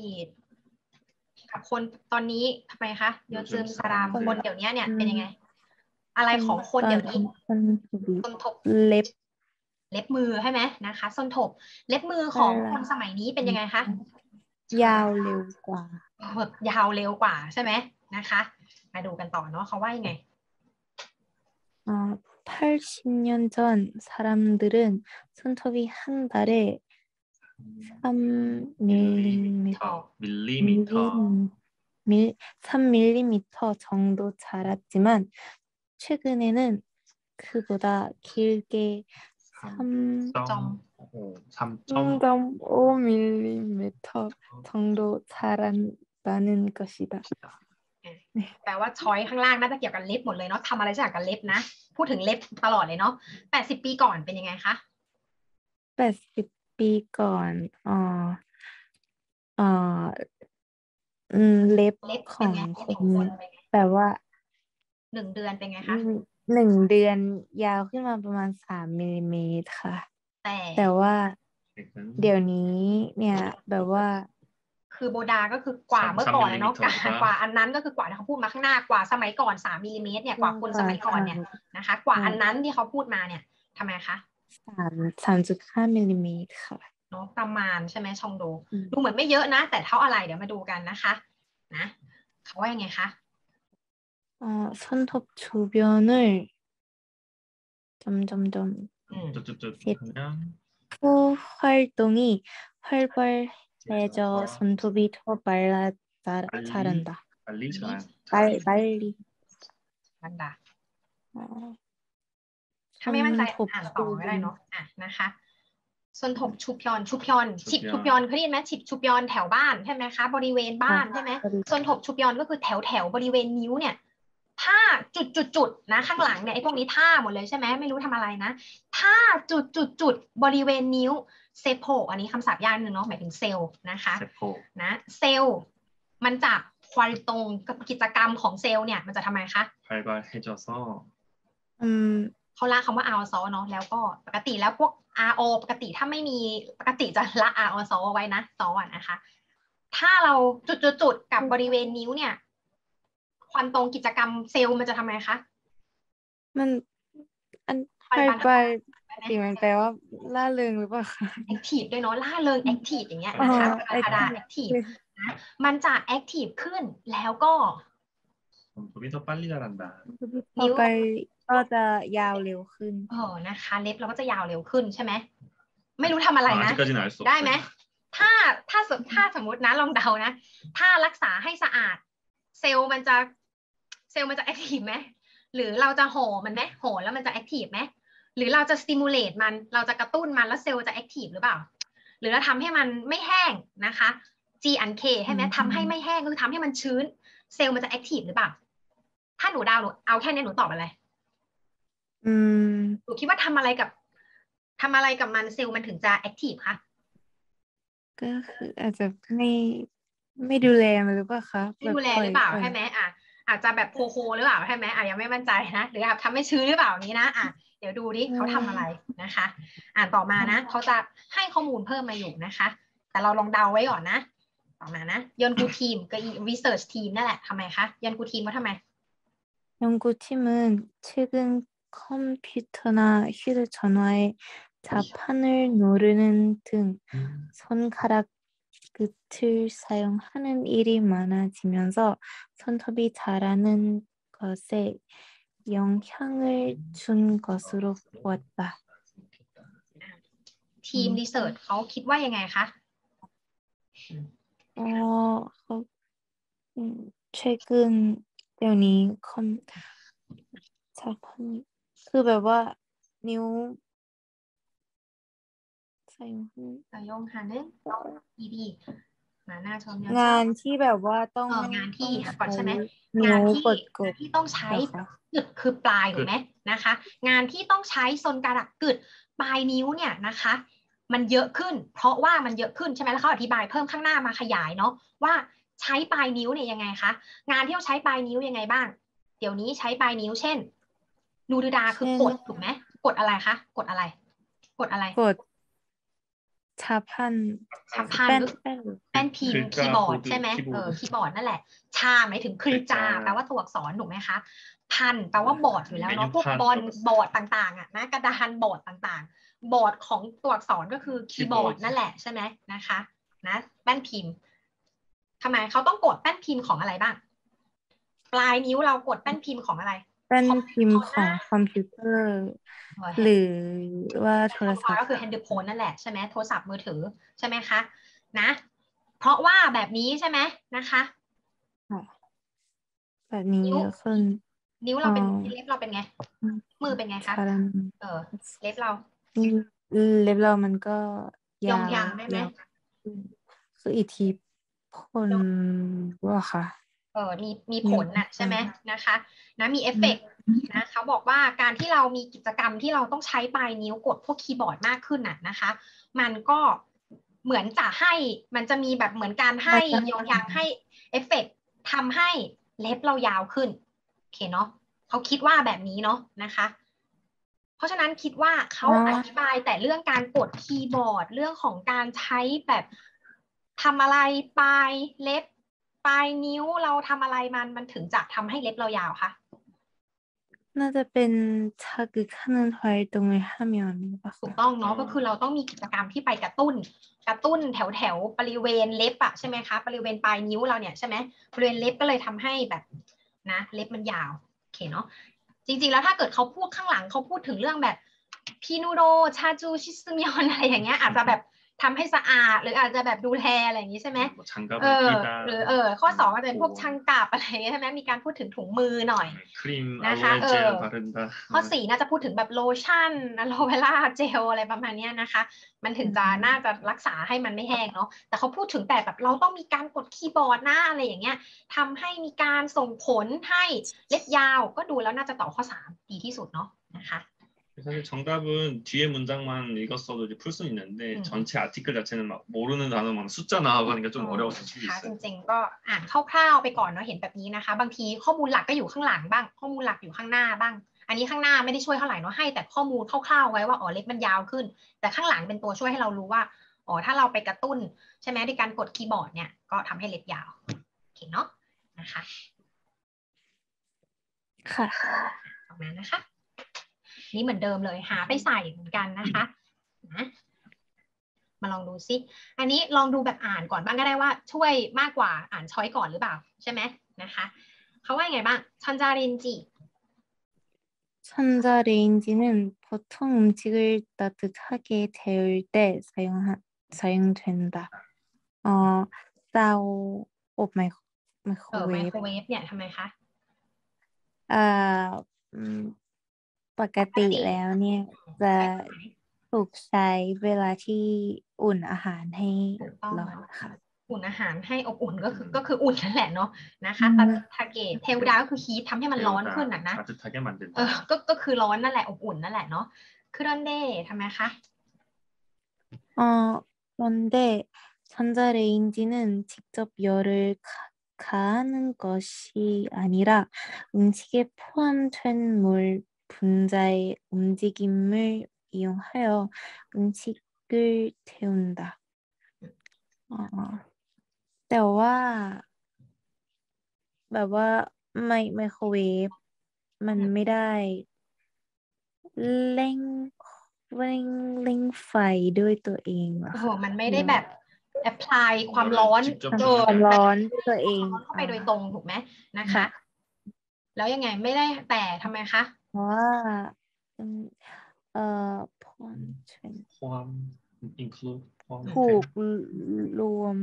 กับคนตอนนี้ทำไมคะโยซึมสรามคนเดี๋ยวนี้เนี่ยเป็นยังไง อะไรของคนเดี๋ยวนี้ ส้นทบเล็บเล็บมือใช่ไหมนะคะส้นทบเล็บมือของคนสมัยนี้เป็นยังไงคะยาวเร็วกว่ายาวเร็วกว่าใช่ไหมนะคะมาดูกันต่อเนาะเขาว่ายังไง 80년 전 사람들은 손톱이 한 달에 3mm 정도 자랐지만 최근에는 그보다 길게 3.5mm 정도 자란다는 것이다. แปลว่าช้อยข้างล่างน่าจะเกี่ยวกับเล็บหมดเลยเนาะทำอะไรสักอย่างกับเล็บนะ พูดถึงเล็บตลอดเลยเนาะ80 ปีก่อนเป็นยังไงคะ 80 ปีก่อนเล็บของคนแปลว่า 1 เดือนเป็นไงคะ 1 เดือนยาวขึ้นมาประมาณ3 มิลลิเมตรค่ะ แต่ว่าเดี๋ยวนี้เนี่ยแบบว่าคือโบดาก็คือกว่าเมื่อก่อนเนาะกว่าอันนั้นก็คือกว่าที่เขาพูดมาข้างหน้ากว่าสมัยก่อน3 มิลลิเมตรเนี่ยกว่าคนสมัยก่อนเนี่ยนะคะกว่าอันนั้นที่เขาพูดมาเนี่ยทำไมคะ 3.5 มิลลิเมตรค่ะเนาะประมาณใช่ไหมชองโดดูเหมือนไม่เยอะนะแต่เท่าอะไรเดี๋ยวมาดูกันนะคะนะเขาว่ายังไงคะ 손톱 주변을 점점점 쯧쯧쯧 하면 코 활동이 활발해져 손톱이 더 자란다. 빨리 잘 빨리. มันดา 어, ถ้าไม่มั่นใจ 손톱 อ่านต่อก็ได้เนาะนะคะส่วนถกชุบยอนฉิบชุชุบบ ยยออน นเคยได้ยินไหมฉิบชุบยอนแถวบ้านใช่ไหมคะบริเวณบ้านใช่ไหมส่วนถกชุบยอนก็คือแถวบริเวณนิ้วเนี่ยถ้าจุดนะข้างหลังเนี่ยไอ้พวกนี้ท่าหมดเลยใช่ไหมไม่รู้ทำอะไรนะถ้าจุดบริเวณนิ้วเซโพอันนี้คำศัพท์ยากนึงเนาะหมายถึงเซลล์นะคะ 세포 นะเซลล์มันจะควอลิตงกับกิจกรรมของเซลล์เนี่ยมันจะทำไมคะ 활발해져서 เขาละคำว่า r อ เนาะแล้วก็ปกติแล้วพวก ro ปกติถ้าไม่มีปกติจะละ r อ ไว้นะซอนะคะถ้าเราจุดกับบริเวณนิ้วเนี่ยความตรงกิจกรรมเซลล์มันจะทำไมคะมันอัน 활발จริงมันแปลว่าล่าเริงหรือเปล่าคะแอคทีฟด้วยเนาะล่าเริงแอคทีฟอย่างเงี้ยนะคะธรรมดาแอคทีฟนะมันจะแอคทีฟขึ้นแล้วก็ 손톱이 더 빨리 자란다. ต่อไปก็จะยาวเร็วขึ้นนะคะเล็บเราก็จะยาวเร็วขึ้นใช่ไหมไม่รู้ทำอะไรนะ 아직까지는 알 수 ได้ไหม 없어요. ถ้าสมมตินะลองเดานะถ้ารักษาให้สะอาดเซลล์มันจะแอคทีฟไหมหรือเราจะห่อมันไหมห่อแล้วมันจะแอคทีฟไหมหรือเราจะสติมูลเลตมันเราจะกระตุ้นมันแล้วเซลล์จะแอคทีฟหรือเปล่าหรือเราทำให้มันไม่แห้งนะคะ G and K ใช่ไหมทำให้ไม่แห้งก็คือทำให้มันชื้นเซลล์มันจะแอคทีฟหรือเปล่าถ้าหนูเดาหนูเอาแค่นี้หนูตอบอะไรหนูคิดว่าทำอะไรกับมันเซลล์มันถึงจะแอคทีฟคะก็คืออาจจะไม่ดูแลมันหรือเปล่าคะไม่ดูแลหรือเปล่าใช่ไหมอาจจะแบบโคหรือเปล่าใช่ไหมยังไม่มั่นใจนะหรือทำให้ชื้นหรือเปล่านี้นะเดี๋ยวดูดิเขาทำอะไรนะคะต่อมานะเขาจะให้ข้อมูลเพิ่มมาอยู่นะคะแต่เราลองเดาไว้ก่อนนะต่อมานะยอนกูทีมกับ research team นั่นแหละทำไมคะยอนกูทีมเขาทำไม 연구팀은 최근 컴퓨터나 휴대전화에 자판을 누르는 등 손가락 끝을 사용하는 일이 많아지면서 손톱이 자라는 것에 영향을 준 것으로 보았다. ทีม research เขาคิดว่ายังไงคะ 최근 이 자판이 그แบบว่านิ้ว 사용하는 일이 많아지면서 งานที่แบบว่าต้องงานที่ก่อนใช่ไหมนิ้งานวที่กดที่ต้องใช้เหรอคะกึดคือปลายถูกไหมนะคะ งานที่ต้องใช้โซนกระดักกึดปลายนิ้วเนี่ยนะคะ มันเยอะขึ้น เพราะว่ามันเยอะขึ้นใช่ไหมแล้วเขาอธิบายเพิ่มข้างหน้ามาขยายเนาะว่าใช้ปลายนิ้วเนี่ยยังไงคะงานที่ต้องใช้ปลายนิ้วยังไงบ้าง เดี๋ยวนี้ใช้ปลายนิ้วเช่นนูดูดาคือกดถูกไหมกดอะไรคะกดอะไร กดอะไรกด자판 แป้นพิมพ์คีย์บอร์ดใช่ไหมคีย์บอร์ดนั่นแหละชาหมายถึงคลิจาแปลว่าตัวอักษรถูกไหมคะพันแปลว่าบอร์ดอยู่แล้วเนาะพวกบอร์ดต่างๆนะกระดานบอร์ดต่างๆบอร์ดของตัวอักษรก็คือคีย์บอร์ดนั่นแหละใช่ไหมนะคะนะแป้นพิมพ์ทำไมเขาต้องกดแป้นพิมพ์ของอะไรบ้างปลายนิ้วเรากดแป้นพิมพ์ของอะไรแป้นพิมพ์ของคอมพิวเตอร์หรือว่าโทรศัพท์ก็คือแฮนด์โฟนนั่นแหละใช่ไหมโทรศัพท์มือถือใช่ไหมคะนะเพราะว่าแบบนี้ใช่ไหมนะคะแบบนี้ขึ้นนิ้วเราเป็นเล็บเราเป็นไงมือเป็นไงคะเล็บเรามันก็ยาวได้ไหมคืออิทธิพลว่าค่ะมีผลนะใช่ไหมนะคะนะมีเอฟเฟกต์นะเขาบอกว่าการที่เรามีกิจกรรมที่เราต้องใช้ปลายนิ้วกดพวกคีย์บอร์ดมากขึ้นน่ะนะคะมันก็เหมือนจะให้มันจะมีแบบเหมือนการให้ยองยังให้เอฟเฟกต์ทำให้เล็บเรายาวขึ้นโอเคเนาะเขาคิดว่าแบบนี้เนาะนะคะเพราะฉะนั้นคิดว่าเขาอธิบายแต่เรื่องการกดคีย์บอร์ดเรื่องของการใช้แบบทำอะไรปลายเล็บปลายนิ้วเราทำอะไรมันถึงจะทำให้เล็บเรายาวคะน่าจะเป็น자극하는활동을하면 ถูกต้องเนาะก็คือเราต้องมีกิจกรรมที่ไปกระตุ้นแถวบริเวณเล็บอะใช่ไหมคะบริเวณปลายนิ้วเราเนี่ยใช่ไหมบริเวณเล็บก็เลยทำให้แบบนะเล็บมันยาวโอเคเนาะจริงๆแล้วถ้าเกิดเขาพูดข้างหลังเขาพูดถึงเรื่องแบบพีนูโดชาจูชิซึมยอนอะไรอย่างเงี้ยอาจจะแบบทำให้สะอาดหรืออาจจะแบบดูแลอะไรอย่างงี้ใช่ไหม 뭐 장갑을 끼다 หรือข้อ2ก็จะเป็นพวกช่างกาบอะไรอย่างเงี้ยใช่ไหมมีการพูดถึงถุงมือหน่อย 크림 นะคะ 알로에 젤 바른다 ข้อ4น่าจะพูดถึงแบบโลชั่นอะโลเวล่าเจลอะไรประมาณเนี้ยนะคะมันถึงจะน่าจะรักษาให้มันไม่แห้งเนาะแต่เขาพูดถึงแต่แบบเราต้องมีการกดคีย์บอร์ดนะอะไรอย่างเงี้ยทำให้มีการส่งผลให้เล็บยาวก็ดูแล้วน่าจะตอบข้อ3ดีที่สุดเนาะนะคะ 사실 정답은 뒤에 문장만 읽었어도 이제 풀 수는 있는데 전체 아티클 자체는 막 모르는 단어만 숫자 나오고 하니까 좀 어려웠을 수도 ค่ะ 있어요. จริงๆก็อ่านคร่าวๆไปก่อนเนาะเห็นแบบนี้นะคะบางทีข้อมูลหลักก็อยู่ข้างหลังบ้างข้อมูลหลักอยู่ข้างหน้าบ้างอันนี้ข้างหน้าไม่ได้ช่วยเท่าไหร่เนาะให้แต่ข้อมูลคร่าวๆไว้ว่าอ๋อเล็บมันยาวขึ้นแต่ข้างหลังเป็นตัวช่วยให้เรารู้ว่าอ๋อถ้าเราไปกระตุ้นใช่ไหมด้วยการกดคีย์บอร์ดเนี่ยก็ทำให้เล็บยาวโอเคเนาะนะคะค่ะออกมานะคะนี่เหมือนเดิมเลยหาไปใส่เหมือนกันนะคะนะมาลองดูซิอันนี้ลองดูแบบอ่านก่อนบ้างก็ได้ว่าช่วยมากกว่าอ่านช้อยก่อนหรือเปล่าใช่ไหมนะคะเขาว่าไงบ้างชอนจารินจิ 전자레인지는 보통 음식을 따뜻하게 데울 때 사용된다. 싸오 오 ไม 마이크로웨이브 โครเวฟเนี่ยทำไมคะอ่าอืมปกติแล้วเนี่ยจะถูกใช้เวลาที่อุ่นอาหารให้ถูกต้องร้อนค่ะอุ่นอาหารให้อบอุ่นก็คืออุ่นนั่นแหละเนาะนะคะตาทาเกะเทวดาก็คือฮีททำให้มันร้อนขึ้นนะ 따뜻하게 만든다. ก็คือร้อนนั่นแหละอบอุ่นนั่นแหละเนาะคือรันเดย์ทำไมคะ 그런데 전자레인지는 직접 열을 가하는 것이 아니라 음식에 포함된 물 분자의 움직임을 이용하여 음식을 데운다. แต่ว่าแบบว่าไมโครเวฟมันไม่ได้เร่งเร่งเร่งไฟด้วยตัวเองเหรอโอ้โหคะมันไม่ได้แบบ apply ความร้อนความร้อนด้วยตัวเองร้อนเข้าไปโดยตรงถูกไหมนะคะค่ะแล้วยังไงไม่ได้แต่ทำไมคะเพราะว่าอืมพอนเทรน 포함, include, 포함. ถูกรวม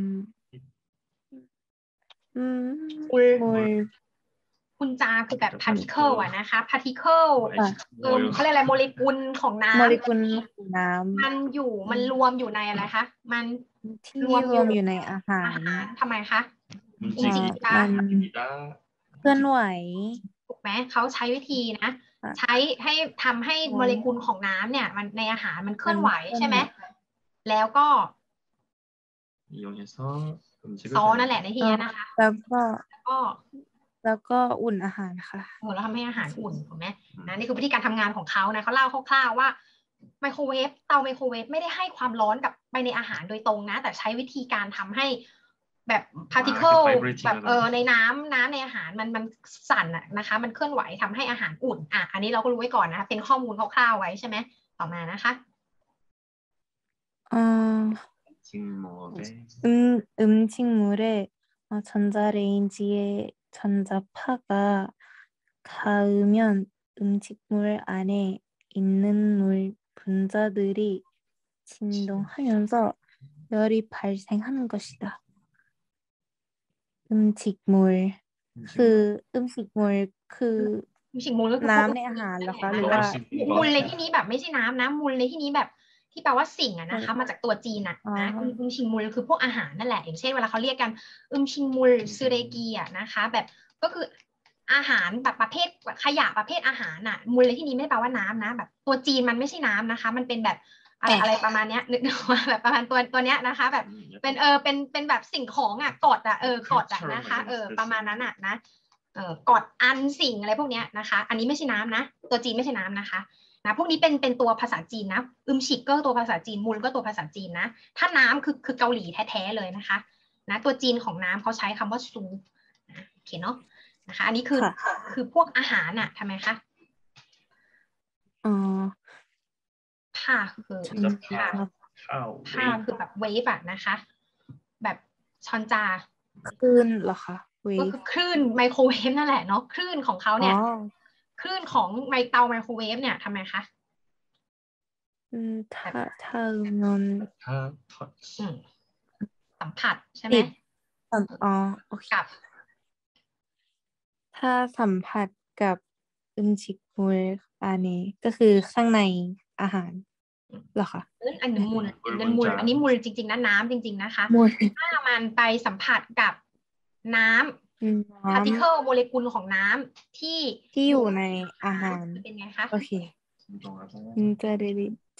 มูลคุณจาคือแบบ particle อะนะคะ particle เขาเรียกอะไรโมเลกุลของน้ำโมเลกุลของน้ำมันรวมอยู่ในอะไรคะมันที่รวมอยู่ในอาหารทำไมคะ 움직입니다. เคลื่อนไหวถูกไหมเขาใช้วิธีนะค่ะใช้ให้ทำให้โมเลกุลของน้ำเนี่ยมันในอาหารมันเคลื่อนไหวใช่ไหมแล้วก็ 이용해서 음식을 ซ้อนั่นแหละในที่นี้นะคะแล้วก็แล้วก็อุ่นอาหารค่ะเราทำให้อาหารอุ่นถูกไหมนะนี่คือวิธีการทำงานของเขานะเขาเล่าคร่าวๆว่าไมโครเวฟเตาไมโครเวฟไม่ได้ให้ความร้อนกับไปในอาหารโดยตรงนะแต่ใช้วิธีการทำให้แบบพาร์ติเคิลแบบในน้ำในอาหารมันสั่นอะนะคะมันเคลื่อนไหวทำให้อาหารอุ่นอันนี้เราก็รู้ไว้ก่อนนะคะเป็นข้อมูลคร่าวๆไว้ใช่ไหมต่อมานะคะ 음식물에 전자레인지에 전자파가 닿으면 음식물 안에 있는 물 분자들이 진동하면서 열이 발생하는 것이다. 음식물 그 음식물 그 ชิงมูลก็คือน้ำในอาหารเหรอคะหรือว่ามูลในที่นี้แบบไม่ใช่น้ำนะมูลในที่นี้แบบที่แปลว่าสิ่งอะนะคะมาจากตัวจีนอะนะชิงมูลคือพวกอาหารนั่นแหละอย่างเช่นเวลาเขาเรียกกันชิงมูลซูเรกีอะนะคะแบบก็คืออาหารแบบประเภทขยะประเภทอาหารอะมูลในที่นี้ไม่ได้แปลว่าน้ำนะแบบตัวจีนมันไม่ใช่น้ำนะคะมันเป็นแบบอะไรประมาณเนี้ยนึกว่าแบบประมาณตัวเนี้ยนะคะแบบเป็นแบบสิ่งของอะกดอะกดอะนะคะประมาณนั้นอะนะกดอันสิ่งอะไรพวกนี้นะคะอันนี้ไม่ใช่น้ำนะตัวจีนไม่ใช่น้ำนะคะนะพวกนี้เป็นตัวภาษาจีนนะฉิกก็ตัวภาษาจีนมูลก็ตัวภาษาจีนนะถ้าน้ำคือเกาหลีแท้ๆเลยนะคะนะตัวจีนของน้ำเขาใช้คำว่าซูนะโอเคเนาะนะคะอันนี้คือพวกอาหารน่ะทำไมคะผ้าคือแบบเวฟอะนะคะแบบชอนจาคลื่นเหรอคะก็คือคลื่นไมโครเวฟนั่นแหละเนาะคลื่นของเขาเนี่ยคลื่นของเตาไมโครเวฟเนี่ยทำไมคะ 닿으면 다 touch สัมผัสใช่ไหมติดโอเคกับถ้าสัมผัสกับ음식물 안에 ก็คือข้างในอาหารเหรอคะอันนี้มูลอันนี้มูลจริงๆนะน้ำจริงๆนะคะมูลถ้ามันไปสัมผัสกับน้ำ particle โมเลกุลของน้ำที่อยู่ในอาหารเป็นไงคะโอเค 진동하고 문자들이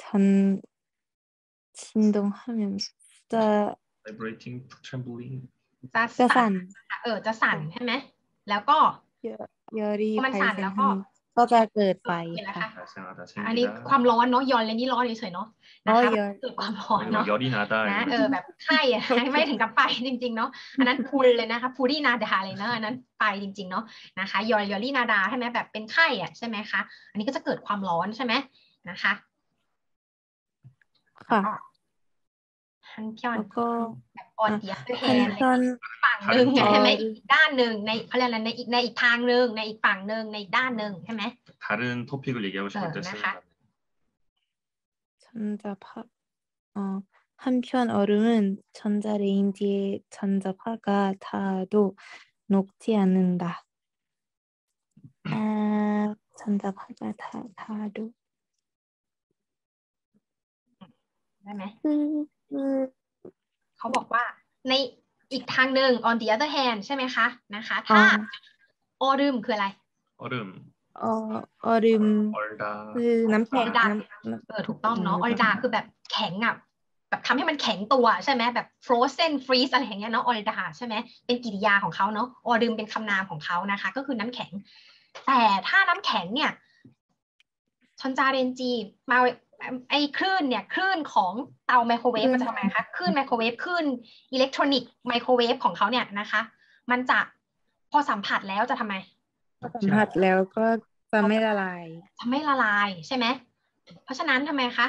진동하면 vibrating trembling จะสั่นจะสั่นใช่ไหมแล้วก็ 열이 พอมันสั่นแล้วก็ 발생하면 ก็จะเกิดไฟเห็นไหมค่ะคะ 발생하다 อันนี้ 생기다 ความร้อนเนาะยอนเลยนี่ร้อนเฉยๆเนาะนะคะ เกิดความร้อน 그리고 เนาะ 열이 나다 นะ 이런 แบบไข้อะ ไม่ถึงกับไฟจริงๆเนาะอันนั้นพูลเลยนะคะพูรี่นาดาเลยเนาะอันนั้นไฟจริงๆเนาะนะคะยอรี่นาดาใช่ไหมแบบเป็นไข้อะใช่ไหมคะอันนี้ก็จะเกิดความร้อนใช่ไหมนะคะค่ะฮันพยอนแล้วก็แบบออนเดียแฮน 한편 ฝั่งหนึ่งใช่ไหมอีกด้านหนึ่งในเขาเรียกอะไรในอีกทางหนึ่งในอีกฝั่งหนึ่งในอีกด้านหนึ่งใช่ไหม 다른 토픽을 얘기하고 싶을 때 쓰는 나가. 단어. 한편 얼음은 전자레인지에 전자파가 닿아도 녹지 않는다. 전자파가 닿아도 ได้ไหม 그 เขาบอกว่าในอีกทางหนึ่ง on the other hand ใช่ไหมคะนะคะถ้าออรึมคืออะไร 얼음, 얼음 얼다, คือน้ำแข็งถูกต้องเนาะออริดาคือแบบแข็งอ่ะแบบทำให้มันแข็งตัวใช่ไหมแบบ frozen freeze อะไรอย่างเงี้ยเนาะออริดาใช่ไหมเป็นกริยาของเขาเนาะออรึมเป็นคำนามของเขานะคะก็คือน้ำแข็งแต่ถ้าน้ำแข็งเนี่ยชอนจาเรนจีมาไอ้คลื่นเนี่ยคลื่นของเตาไมโครเวฟมันจะทำไมคะคลื่นไมโครเวฟคลื่นอิเล็กทรอนิกส์ไมโครเวฟของเขาเนี่ยนะคะมันจะพอสัมผัสแล้วจะทำไมสัมผัสแล้วก็จะไม่ละลายจะไม่ละลายใช่ไหมเพราะฉะนั้นทำไมคะ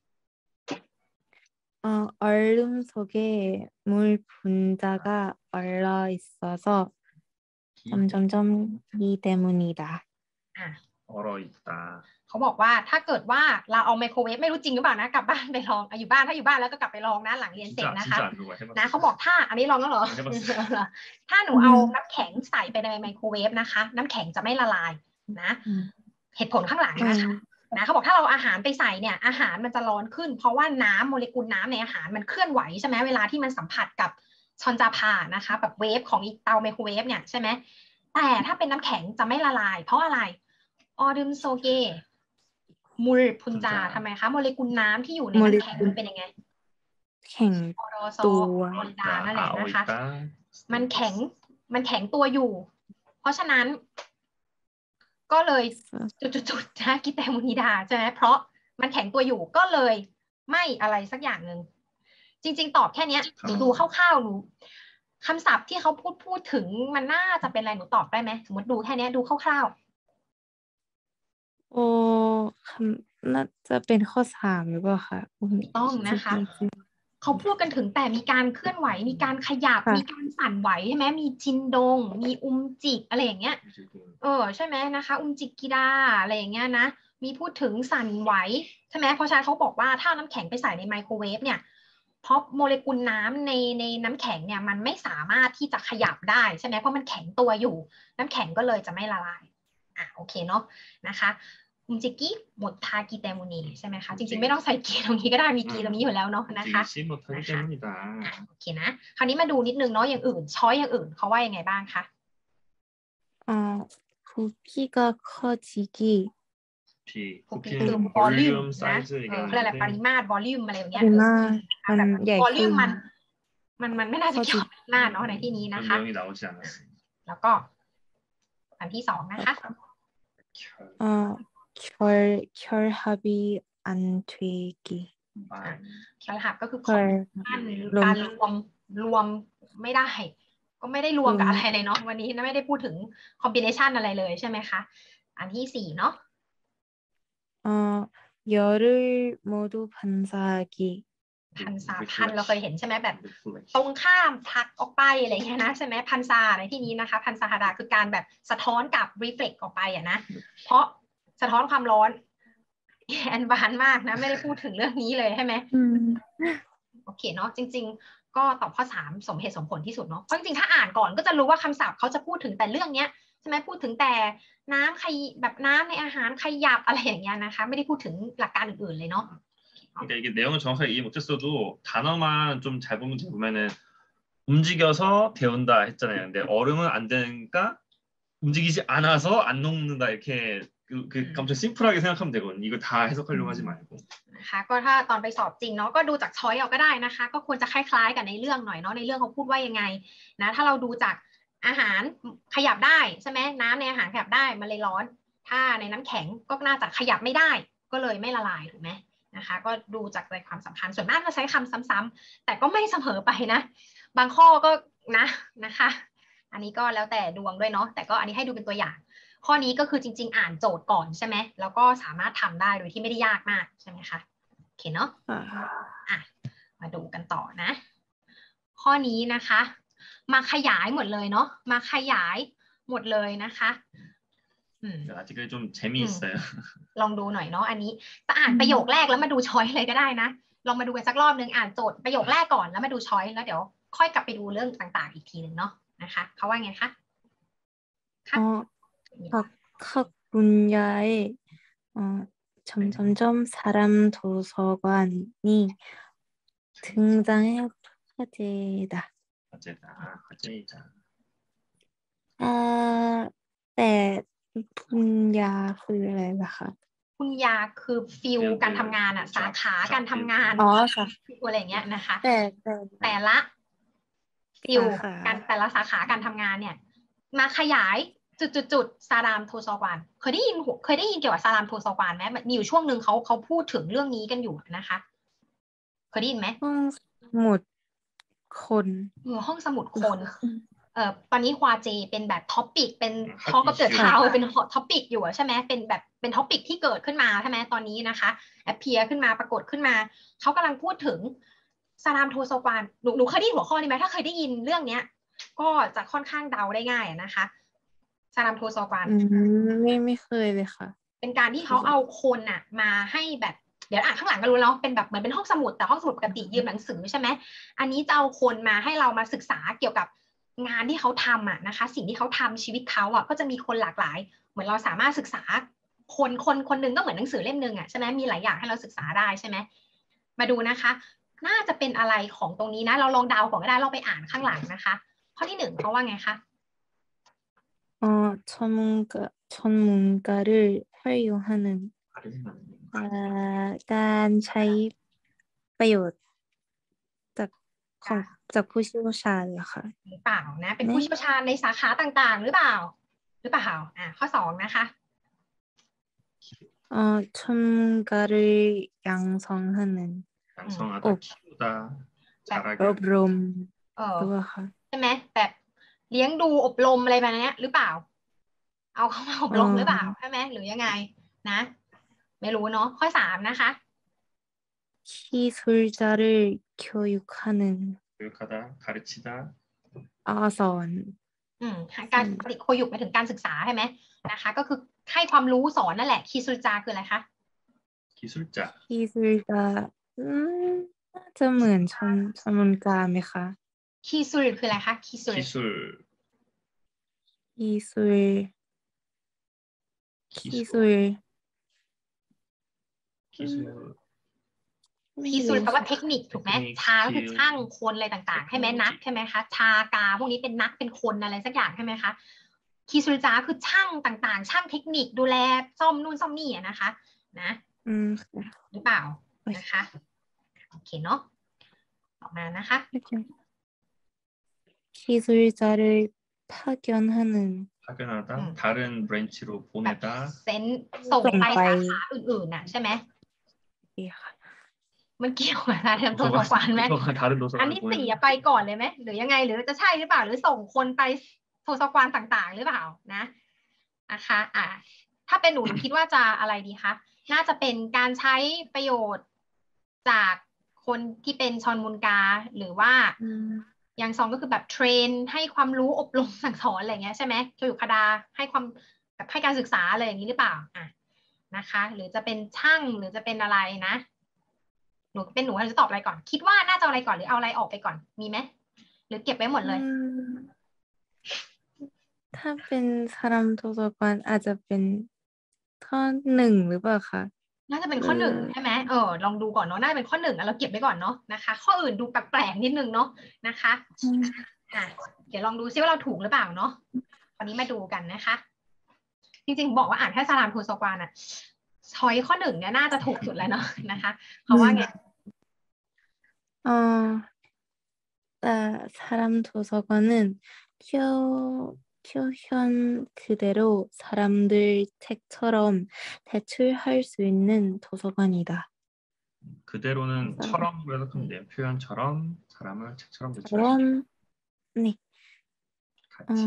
얼음 속에 물 분자가 얼려 있어서 점점점기 때문이다. 얼어 있다. เขาบอกว่าถ้าเกิดว่าเราเอาไมโครเวฟไม่รู้จริงหรือเปล่านะกลับบ้านไปลองอยู่บ้านถ้าอยู่บ้านแล้วก็กลับไปลองนะหลังเรียนเสร็จ 진짜 นะคะ 진짜 안 그거 해봤어. นะเขาบอกถ้าอันนี้ลองแล้วเหรอ 해봤어. ถ้าหนูเอาน้ำแข็งใส่ไปในไมโครเวฟนะคะน้ำแข็งจะไม่ละลายนะเหตุผลข้างหลังนะคะนะเขาบอกถ้าเราอาหารไปใส่เนี่ยอาหารมันจะร้อนขึ้นเพราะว่าน้ำโมเลกุลน้ำในอาหารมันเคลื่อนไหวใช่ไหมเวลาที่มันสัมผัสกับชอนจาพานะคะแบบเวฟของอีเตาไมโครเวฟเนี่ยใช่ไหมแต่ถ้าเป็นน้ำแข็งจะไม่ละลายเพราะอะไรออรึมโซเกมูลพุนจาทำไมคะโมเลกุลน้ำที่อยู่ในน้ำแข็งมันเป็นยังไงแข็งออโรโซตัวออริดานั่นแหละนะคะ 있다. มันแข็งตัวอยู่ เพราะฉะนั้น ก็เลยจุดๆนะกิเตมูนิดาใช่ไหมเพราะมันแข็งตัวอยู่ก็เลยไม่อะไรสักอย่างหนึ่งจริงๆตอบแค่เนี้ยดูคร่าวๆหนูคำศัพท์ที่เขาพูดถึงมันน่าจะเป็นอะไรหนูตอบได้ไหมสมมติดูแค่เนี้ยดูคร่าวน่าจะเป็นข้อ3หรือเปล่าคะๆต้องนะคะ เขาพูดกันถึงแต่มีการเคลื่อนไหวมีการขยับมีการสั่นไหวใช่ไหมมีจินดงมีจิกอะไรอย่างเงี้ยใช่ไหมนะคะจิกกิดาอะไรอย่างเงี้ยนะมีพูดถึงสั่นไหวใช่ไหมเพราะฉะนั้นเขาบอกว่าถ้าน้ำแข็งไปใส่ในไมโครเวฟเนี่ยเพราะโมเลกุลน้ำในน้ำแข็งเนี่ยมันไม่สามารถที่จะขยับได้ใช่ไหมเพราะมันแข็งตัวอยู่น้ำแข็งก็เลยจะไม่ละลายโอเคเนาะนะคะจิกิหมดทากิเตมูนีใช่ไหมคะจริงๆไม่ต้องใส่กีตรงนี้ก็ได้มีกีตรงนี้อยู่แล้วเนาะนะคะ 못하기 때문이다. โอเคนะคราวนี้มาดูนิดนึงเนาะอย่างอื่นช้อยอย่างอื่นเขาว่ายังไงบ้างคะ 부피가 커지기 부피는 volume 볼륨 นะ 사이즈 เขาเรียกอะไรปริ 얘기하는데 มาตร volume อะไรอย่างเงี้ยมันใหญ่ volume ขึ้นมันไม่น่าจะเกี่ยวกับปริมาตรเนาะในที่นี้นะคะ 변명이 나오지 않았습니다. แล้วก็อันที่2นะคะ 결합이 안 되기 เคียวหับก็คือการรวมไม่ได้ก็ไม่ได้รวมกับอะไรเลยเนาะวันนี้ไม่ได้พูดถึง combination อะไรเลยใช่ไหมคะอันที่4เนาะ 열을 모두 반사하기 พันเราเคยเห็นใช่ไหมแบบตรงข้ามผลักออกไปอะไรเงี้ยนะใช่ไหมพันซาในที่นี้นะคะพันซาฮาดาคือการแบบสะท้อนกับ reflect ออกไปนะเพราะสะท้อนความร้อนแอนบานมากนะไม่ได้พูดถึงเรื่องนี้เลยใช่ไหม โอเคเนาะจริงๆก็ตอบข้อ3สมเหตุสมผลที่สุดเนาะเพราะจริงๆถ้าอ่านก่อนก็จะรู้ว่าคำศัพท์เขาจะพูดถึงแต่เรื่องเนี้ยใช่ไหมพูดถึงแต่น้ำแบบน้ำในอาหารขยับอะไรอย่างเงี้ยนะคะไม่ได้พูดถึงหลักการอื่นๆเลยเนาะ 그러니까 이게 내용을 정확하게 이해 못했어도 단어만 좀 잘 보면은 움직여서 데운다 했잖아요. 근데 얼음은 안 되니까 움직이지 않아서 안 녹는다 이렇게 엄청 심플하게 생각하면 되거든요. 이거 다 해석하려고 하지 말고. นะคะก็ถ้าตอนไปสอบจริงเนาะก็ดูจากช้อยเอาก็ได้นะคะก็ควรจะคล้ายๆกับในเรื่องหน่อยเนาะในเรื่องเขาพูดว่ายังไงนะถ้าเราดูจากอาหารขยับได้ใช่ไหมน้ำในอาหารขยับได้มันเลยร้อนถ้าในน้ำแข็งก็น่าจะขยับไม่ได้ก็เลยไม่ละลายถูกไหมนะคะก็ดูจากใจความสำคัญส่วนมากก็ใช้คำซ้ำๆแต่ก็ไม่เสมอไปนะบางข้อก็นะคะอันนี้ก็แล้วแต่ดวงด้วยเนาะแต่ก็อันนี้ให้ดูเป็นตัวอย่างข้อนี้ก็คือจริงๆอ่านโจทย์ก่อนใช่ไหมแล้วก็สามารถทำได้โดยที่ไม่ได้ยากมากใช่ไหมคะโอเคเนาะมาดูกันต่อนะข้อนี้นะคะมาขยายหมดเลยเนาะมาขยายหมดเลยนะคะ 아직은 좀 재미있어요. ลองดูหน่อยเนาะอันนี้จะอ่านประโยคแรกแล้วมาดูช้อยเลยก็ได้นะลองมาดูกันสักรอบนึงอ่านโจทย์ประโยคแรกก่อนแล้วมาดูช้อยแล้วเดี๋ยวค่อยกลับไปดูเรื่องต่างๆอีกทีหนึ่งเนาะนะคะเขาว่าไงคะ 각 분야에 점점점 사람 도서관이 등장해 화제다. 화제이자. แต่분야คืออะไรล่ะคะคุณยาคือฟิลการทำงานอะสาขาการทำงานอะไรอย่างเงี้ยนะคะแต่ละฟิลการแต่ละสาขาการทำงานเนี่ยมาขยายจุดซารามโทซอกวานเคยได้ยินเกี่ยวกับซารามโทซอกวานไหมมีอยู่ช่วงหนึ่งเขาพูดถึงเรื่องนี้กันอยู่นะคะเคยได้ยินไหมห้องสมุดคนห้องสมุดคนตอนนี้ควาเจเป็นแบบท็อปปิกเป็นทอล์กกับเดอะทาวเป็นท็อปปิกอยู่ใช่ไหมเป็นแบบเป็นท็อปปิกที่เกิดขึ้นมาใช่ไหมตอนนี้นะคะแอปเพียขึ้นมาปรากฏขึ้นมาเขากำลังพูดถึงซารามโทซอกวานหนูเคยได้ยินหัวข้อนี้ไหมถ้าเคยได้ยินเรื่องเนี้ยก็จะค่อนข้างเดาได้ง่ายนะคะซารามโทซอกวานไม่เคยเลยค่ะเป็นการที่เขาเอาคนน่ะมาให้แบบเดี๋ยวอ่านข้างหลังก็รู้แล้วเป็นแบบเหมือนเป็นห้องสมุดแต่ห้องสมุดปกติยืมหนังสือใช่ไหมอันนี้จะเอาคนมาให้เรามาศึกษาเกี่ยวกับงานที่เขาทำอ่ะนะคะสิ่งที่เขาทำชีวิตเขาอ่ะก็จะมีคนหลากหลายเหมือนเราสามารถศึกษาคนหนึ่งก็เหมือนหนังสือเล่มหนึ่งอ่ะใช่ไหมมีหลายอย่างให้เราศึกษาได้ใช่ไหมมาดูนะคะน่าจะเป็นอะไรของตรงนี้นะเราลองเดาก่อนก็ได้เราไปอ่านข้างหลังนะคะข้อที่1เขาว่าไงคะ 전문가를 활용하는การใช้ประโยชน์จากผู้เชี่ยวชาญเหรอคะหรือเปล่านะเป็นผู้เชี่ยวชาญในสาขาต่างๆหรือเปล่าข้อ2นะคะ 전문가를 양성하는 키우다 อบรมหรือเปล่าคะใช่ไหมแบบเลี้ยงดูอบรมอะไรแบบนี้หรือเปล่าเอาเข้ามาอบรมหรือเปล่าใช่ไหมหรือยังไงนะไม่รู้เนาะข้อ3นะคะ 기술자를 교육하다 가르치다 สอนการผลิตโคยุกไปถึงการศึกษาใช่ไหมนะคะก็คือให้ความรู้สอนนั่นแหละคิซุจาคืออะไรคะ 기술자 จะเหมือนชนวนกลางไหมคะคิซุลคืออะไรคะคิซุลแปลว่าเทคนิคถูกไหมชาก็คือช่างคนอะไรต่างๆใช่ไหมนักใช่ไหมคะชากาพวกนี้เป็นนักเป็นคนอะไรสักอย่างใช่ไหมคะคิซุลจาคือช่างต่างๆช่างเทคนิคดูแลซ่อมนู่นซ่อมนี่นะคะนะหรือเปล่านะคะโอเคเนาะออกมานะคะ 기술자를 파견하다 다른 브랜치로 보내다 ส่งไปสาขาอื่นๆน่ะใช่ไหมมันเกี่ยวกับการโทรศัพท์ไหมอันนี้4ไปก่อนเลยไหมหรือยังไงหรือจะใช่หรือเปล่าหรือส่งคนไปโทรศัพท์ต่างๆหรือเปล่านะคะถ้าเป็นหนูคิดว่าจะอะไรดีคะน่าจะเป็นการใช้ประโยชน์จากคนที่เป็นชอนมุนกาหรือว่าอย่าง2ก็คือแบบเทรนให้ความรู้อบรมสั่งสอนอะไรเงี้ยใช่ไหมโคยุคาดาให้ความแบบให้การศึกษาอะไรอย่างนี้หรือเปล่านะคะ หรือจะเป็นช่างหรือจะเป็นอะไรนะหนูเป็นหนูจะตอบอะไรก่อนคิดว่าน่าจะเอาอะไรก่อนหรือเอาอะไรออกไปก่อนมีไหมหรือเก็บไว้หมดเลยถ้าเป็นสรัมโทโซกวันอาจจะเป็นข้อหนึ่งหรือเปล่าคะน่าจะเป็นข้อหนึ่งใช่ไหมลองดูก่อนเนาะน่าจะเป็นข้อหนึ่งเราเก็บไว้ก่อนเนาะนะคะ ข้ออื่นดูแปลกๆนิดนึงเนาะนะคะเดี๋ยวลองดูซิว่าเราถูกหรือเปล่าเนาะวันนี้มาดูกันนะคะจริงๆบอกว่าอ่านแค่สรามโทโซกวานอะช้อยข้อหนึ่งเนี่ยน่าจะถูกสุดแล้วเนาะนะคะเขาว่าไง 사람 도서관은 표현 그대로 사람들 책처럼 대출할 수 있는 도서관이다. 그대로는 처럼으로 해석하면 돼요. 표현처럼 사람을 책처럼 대출할 수 그럼 네. 같이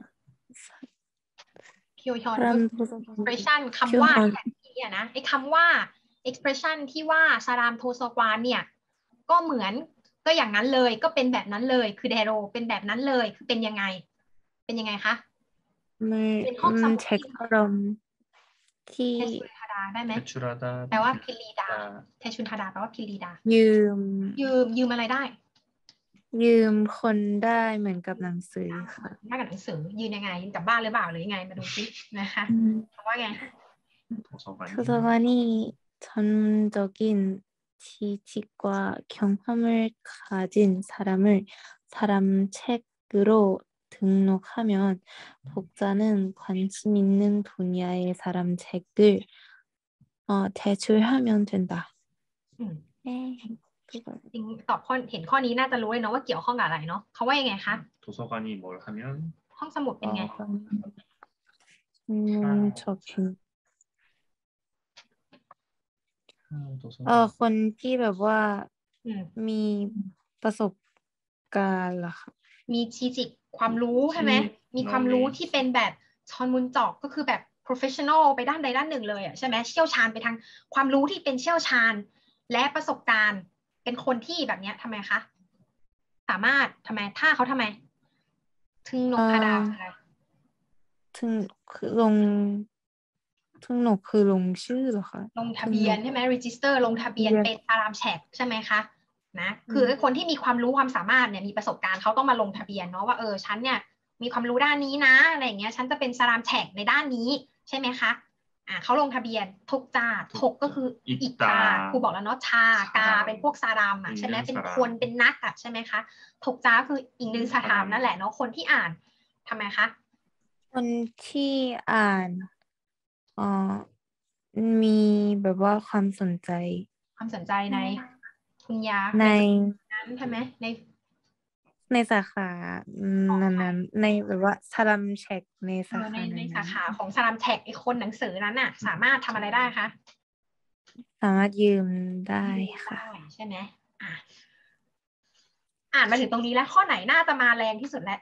사람 expression คำว่าเนี่ยนะไอ้คำว่า expression ที่ว่าสรามโทโซกวานเนี่ยก็เหมือนก็อย่างนั้นเลยก็เป็นแบบนั้นเลยคือเดโรเป็นแบบนั้นเลยคือเป็นยังไงคะเป็นห้องสมุดที่เทชุนทาดาได้ไหมแปลว่าพิลีดาเทชุนทาดาแปลว่าพิลีดายืมอะไรได้ยืมคนได้เหมือนกับหนังสือค่ะได้กับหนังสือยืมยังไงยืมกลับบ้านหรือเปล่าหรือยังไงมาดูซินะคะเพราะว่าไง 도서관이 전문적인 지식과 경험을 가진 사람 책으로 등록하면 독자는 관심 있는 분야의 사람 책을 대출하면 된다. จริงตอบข้อเห็นข้อนี้น่าจะรู้เลยเนาะว่าเกี่ยวข้องกับอะไรเนาะเขาว่ายังไงคะ 도서관이 뭘 하면 ห้องสมุดเป็นไงคนที่แบบว่ามีประสบการณ์ล่ะค่ะมีชีจิความรู้ใช่ไหมมีความรู้ที่เป็นแบบชอนมุนจอกก็คือแบบ professional ไปด้านใดด้านหนึ่งเลยอ่ะใช่ไหมเชี่ยวชาญไปทางความรู้ที่เป็นเชี่ยวชาญและประสบการณ์เป็นคนที่แบบนี้ทำไมคะสามารถทำไมถ้าเขาทำไมถึงนกพาดาถึงคือลงชื่อเหรอคะลงทะเบียนใช่ไหม register ลงทะเบียนเป็นสารามแชกใช่ไหมคะนะคือคนที่มีความรู้ความสามารถเนี่ยมีประสบการณ์เขาต้องมาลงทะเบียนเนาะว่าฉันเนี่ยมีความรู้ด้านนี้นะอะไรอย่างเงี้ยฉันจะเป็นสารามแชกในด้านนี้ใช่ไหมคะเขาลงทะเบียนทกจาทกก็คืออิตาครูบอกแล้วเนาะชากาเป็นพวกสารามใช่ไหมเป็นคนเป็นนักใช่ไหมคะทกจากคืออีกหนึ่งสารามนั่นแหละเนาะคนที่อ่านทำไมคะคนที่อ่านมีแบบว่าความสนใจในคุณยาในนั้นใช่ไหมในสาขานั้นในแบบว่าสลัมเช็คในสาขาในสาขาของสลัมแท็กไอคนหนังสือนั้นน่ะสามารถทำอะไรได้คะสามารถยืมได้ค่ะใช่ไหมอ่านมาถึงตรงนี้แล้วข้อไหนน่าจะมาแรงที่สุดแล้ว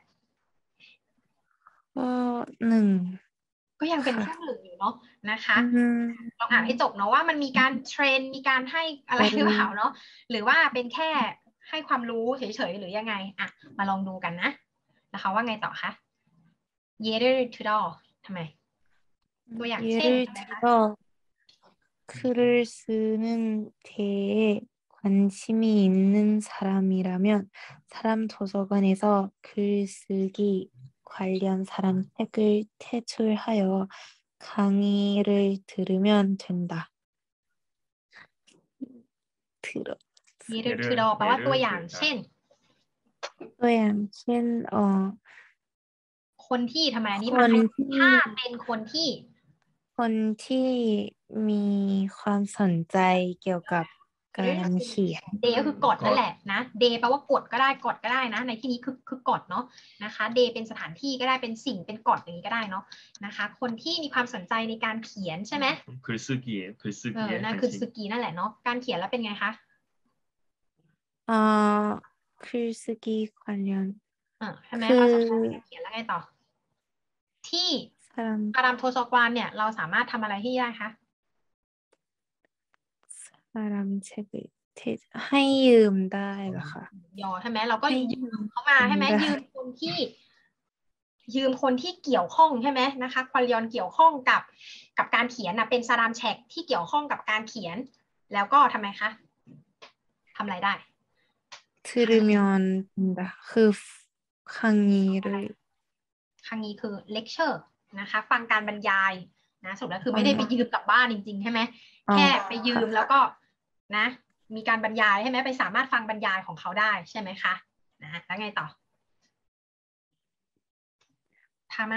ก็หนึ่งก็ยังเป็นข้อหนึ่งอยู่เนาะนะคะลองอ่านให้จบเนาะว่ามันมีการเทรนมีการให้อะไรหรือเปล่าเนาะหรือว่าเป็นแค่ให้ความรู้เฉยๆหรือยังไงมาลองดูกันนะนะคะว่าไงต่อคะ예를 들어ทำไมตัวอย่างเช่น 글을 쓰는 데에 관심이 있는 사람이라면 사람 도서관에서 글쓰기 관련 사람 책을 퇴출하여 강의를 들으면 된다. 예를 들어 แปลว่าตัวอย่างเช่นคนที่ทำไมนี่มาถ้าเป็นคนที่มีความสนใจเกี่ยวกับการเขียนเดก็คือกดนั่นแหละนะเดแปลว่ากดก็ได้นะในที่นี้คือกดเนาะนะคะเดเป็นสถานที่ก็ได้เป็นสิ่งเป็นกดอย่างนี้ก็ได้เนาะนะคะคนที่มีความสนใจในการเขียนใช่ไหม 글쓰기에 นั่นคือสึกีนั่นแหละเนาะการเขียนแล้วเป็นไงคะ 글쓰기 관련 ใช่ไหมเราสนใจการเขียนแล้วไงต่อที่อารามโทโซกวานเนี่ยเราสามารถทำอะไรที่ได้คะ 사람 책을ให้ยืมได้เหรอคะใช่ไหมเราก็ยืมเขามาใช่ไหมยืมคนที่ยืมคนที่เกี่ยวข้องใช่ไหมนะคะควาลิยอนเกี่ยวข้องกับการเขียนนะเป็นซาดามแชกที่เกี่ยวข้องกับการเขียนแล้วก็ทำไมคะทำอะไรได้ 들으면 된다. 강의를 ครั้งนี้คือเลคเชอร์นะคะฟังการบรรยายนะสรุปแล้วคือไม่ได้ไปยืมกลับบ้านจริงๆใช่ไหมแค่ไปยืมแล้วก็นะมีการบรรยายใช่ไหมไปสามารถฟังบรรยายของเขาได้ใช่ไหมคะนะแล้วไงต่อทามา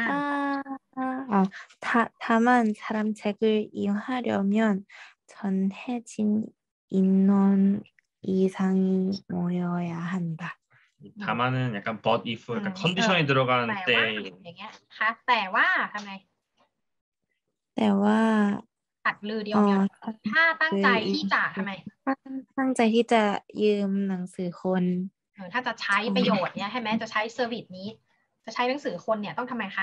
다만 사람책을 이용하려면 정해진 인원 이상이 모여야 한다. 다만은 약간 but if 약간 컨디션이 들어간 แต่ว่า 때 อย่างเงี้ยค่ะแต่ว่าทำไง 때와 ตัดลือเดียวเนี่ยถ้าตั้งใจที่จะทำไมตั้งใจที่จะยืมหนังสือคนถ้าจะใช้ประโยชน์เนี่ยใช่ไหมจะใช้เซอร์วิสนี้จะใช้หนังสือคนเนี่ยต้องทำไมคะ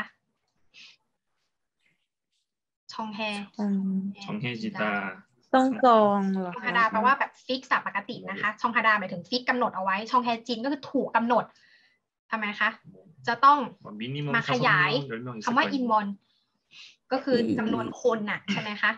ชองแฮ 정해지다 ต้องจองเหรอชองคะฮาดาแปลว่าแบบฟิกซ์ปกตินะคะชองฮาดาหมายถึงฟิกกำหนดเอาไว้ชองแฮจินก็คือถูกกำหนดทำไมคะจะต้อง 미니멈 มาขยาย 5명 10명 있을 คำว่า 거예요. อินวอนก็คือจำนวนคนน่ะใช่ไหมคะ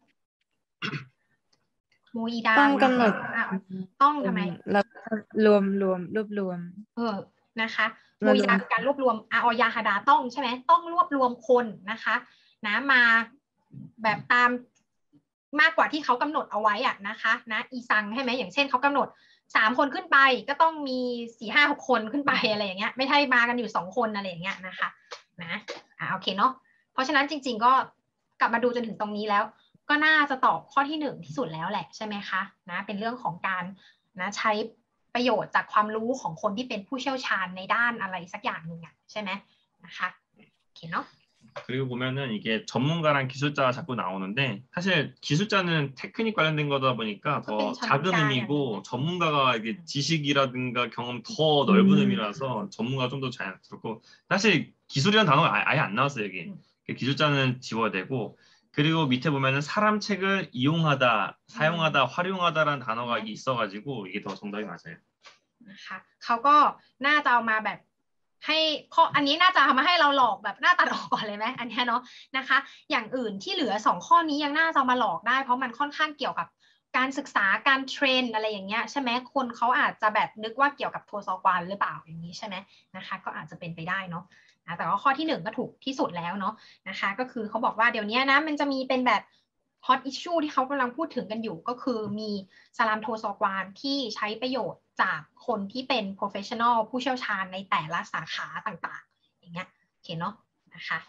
โมอีดาต้องกำหนดต้องทำไมแล้วรวมรวบรวมนะคะโมยาคือการรวบรวมออยาฮาดาต้องใช่ไหมต้องรวบรวมคนนะคะนะมาแบบตามมากกว่าที่เขากำหนดเอาไว้อะนะคะนะอีซังใช่ไหมอย่างเช่นเขากำหนด3 คนขึ้นไปก็ต้องมี4 5 6 คนขึ้นไปอะไรอย่างเงี้ยไม่ใช่มากันอยู่2 คนอะไรอย่างเงี้ยนะคะนะโอเคเนาะเพราะฉะนั้นจริงๆก็กลับมาดูจนถึงตรงนี้แล้วก็น่าจะตอบข้อที่1ที่สุดแล้วแหละใช่ไหมคะนะเป็นเรื่องของการนะใช้ประโยชน์จากความรู้ของคนที่เป็นผู้เชี่ยวชาญในด้านอะไรสักอย่างหนึ่งอ่ะใช่ไหมนะคะโอเคเนาะ 그리고 보면은 이게 전문가랑 기술자가 자꾸 나오는데 사실 기술자는 테크닉 관련된 거다 보니까 더 작은 의미고 전문가가 이게 지식이라든가 경험 더 넓은 의미라서 전문가가 좀 더 자연스럽고 사실 기술이라는 단어가 아예 안 나왔어요 여기. 기술자는 지워야 되고 그리고 밑에 보면은 사람 책을 이용하다, 사용하다, 활용하다라는 단어가 있어가지고 이게 더 정답이 맞아요. นะคะเขาก็น่าจะเอามาแบบให้ข้ออันนี้น่าจะทำมาให้เราหลอกแบบหน้าตัดออกก่อนเลยไหมอันนี้เนาะนะคะอย่างอื่นที่เหลือ2 ข้อนี้ยังน่าจะมาหลอกได้เพราะมันค่อนข้างเกี่ยวกับการศึกษาการเทรนอะไรอย่างเงี้ยใช่ไหมคนเขาอาจจะแบบนึกว่าเกี่ยวกับโทซอกวานหรือเปล่าอย่างนี้ใช่ไหมนะคะก็อาจจะเป็นไปได้เนาะแต่ว่าข้อที่1ก็ถูกที่สุดแล้วเนาะนะคะก็คือเขาบอกว่าเดี๋ยวนี้นะมันจะมีเป็นแบบhot issue ที่เขากำลังพูดถึงกันอยู่ก็คือมีสลามโทซอกวานที่ใช้ประโยชน์จากคนที่เป็น professional ผู้เชี่ยวชาญในแต่ละสาขาต่างๆอย่างเงี้ยโอเคเนาะนะคะ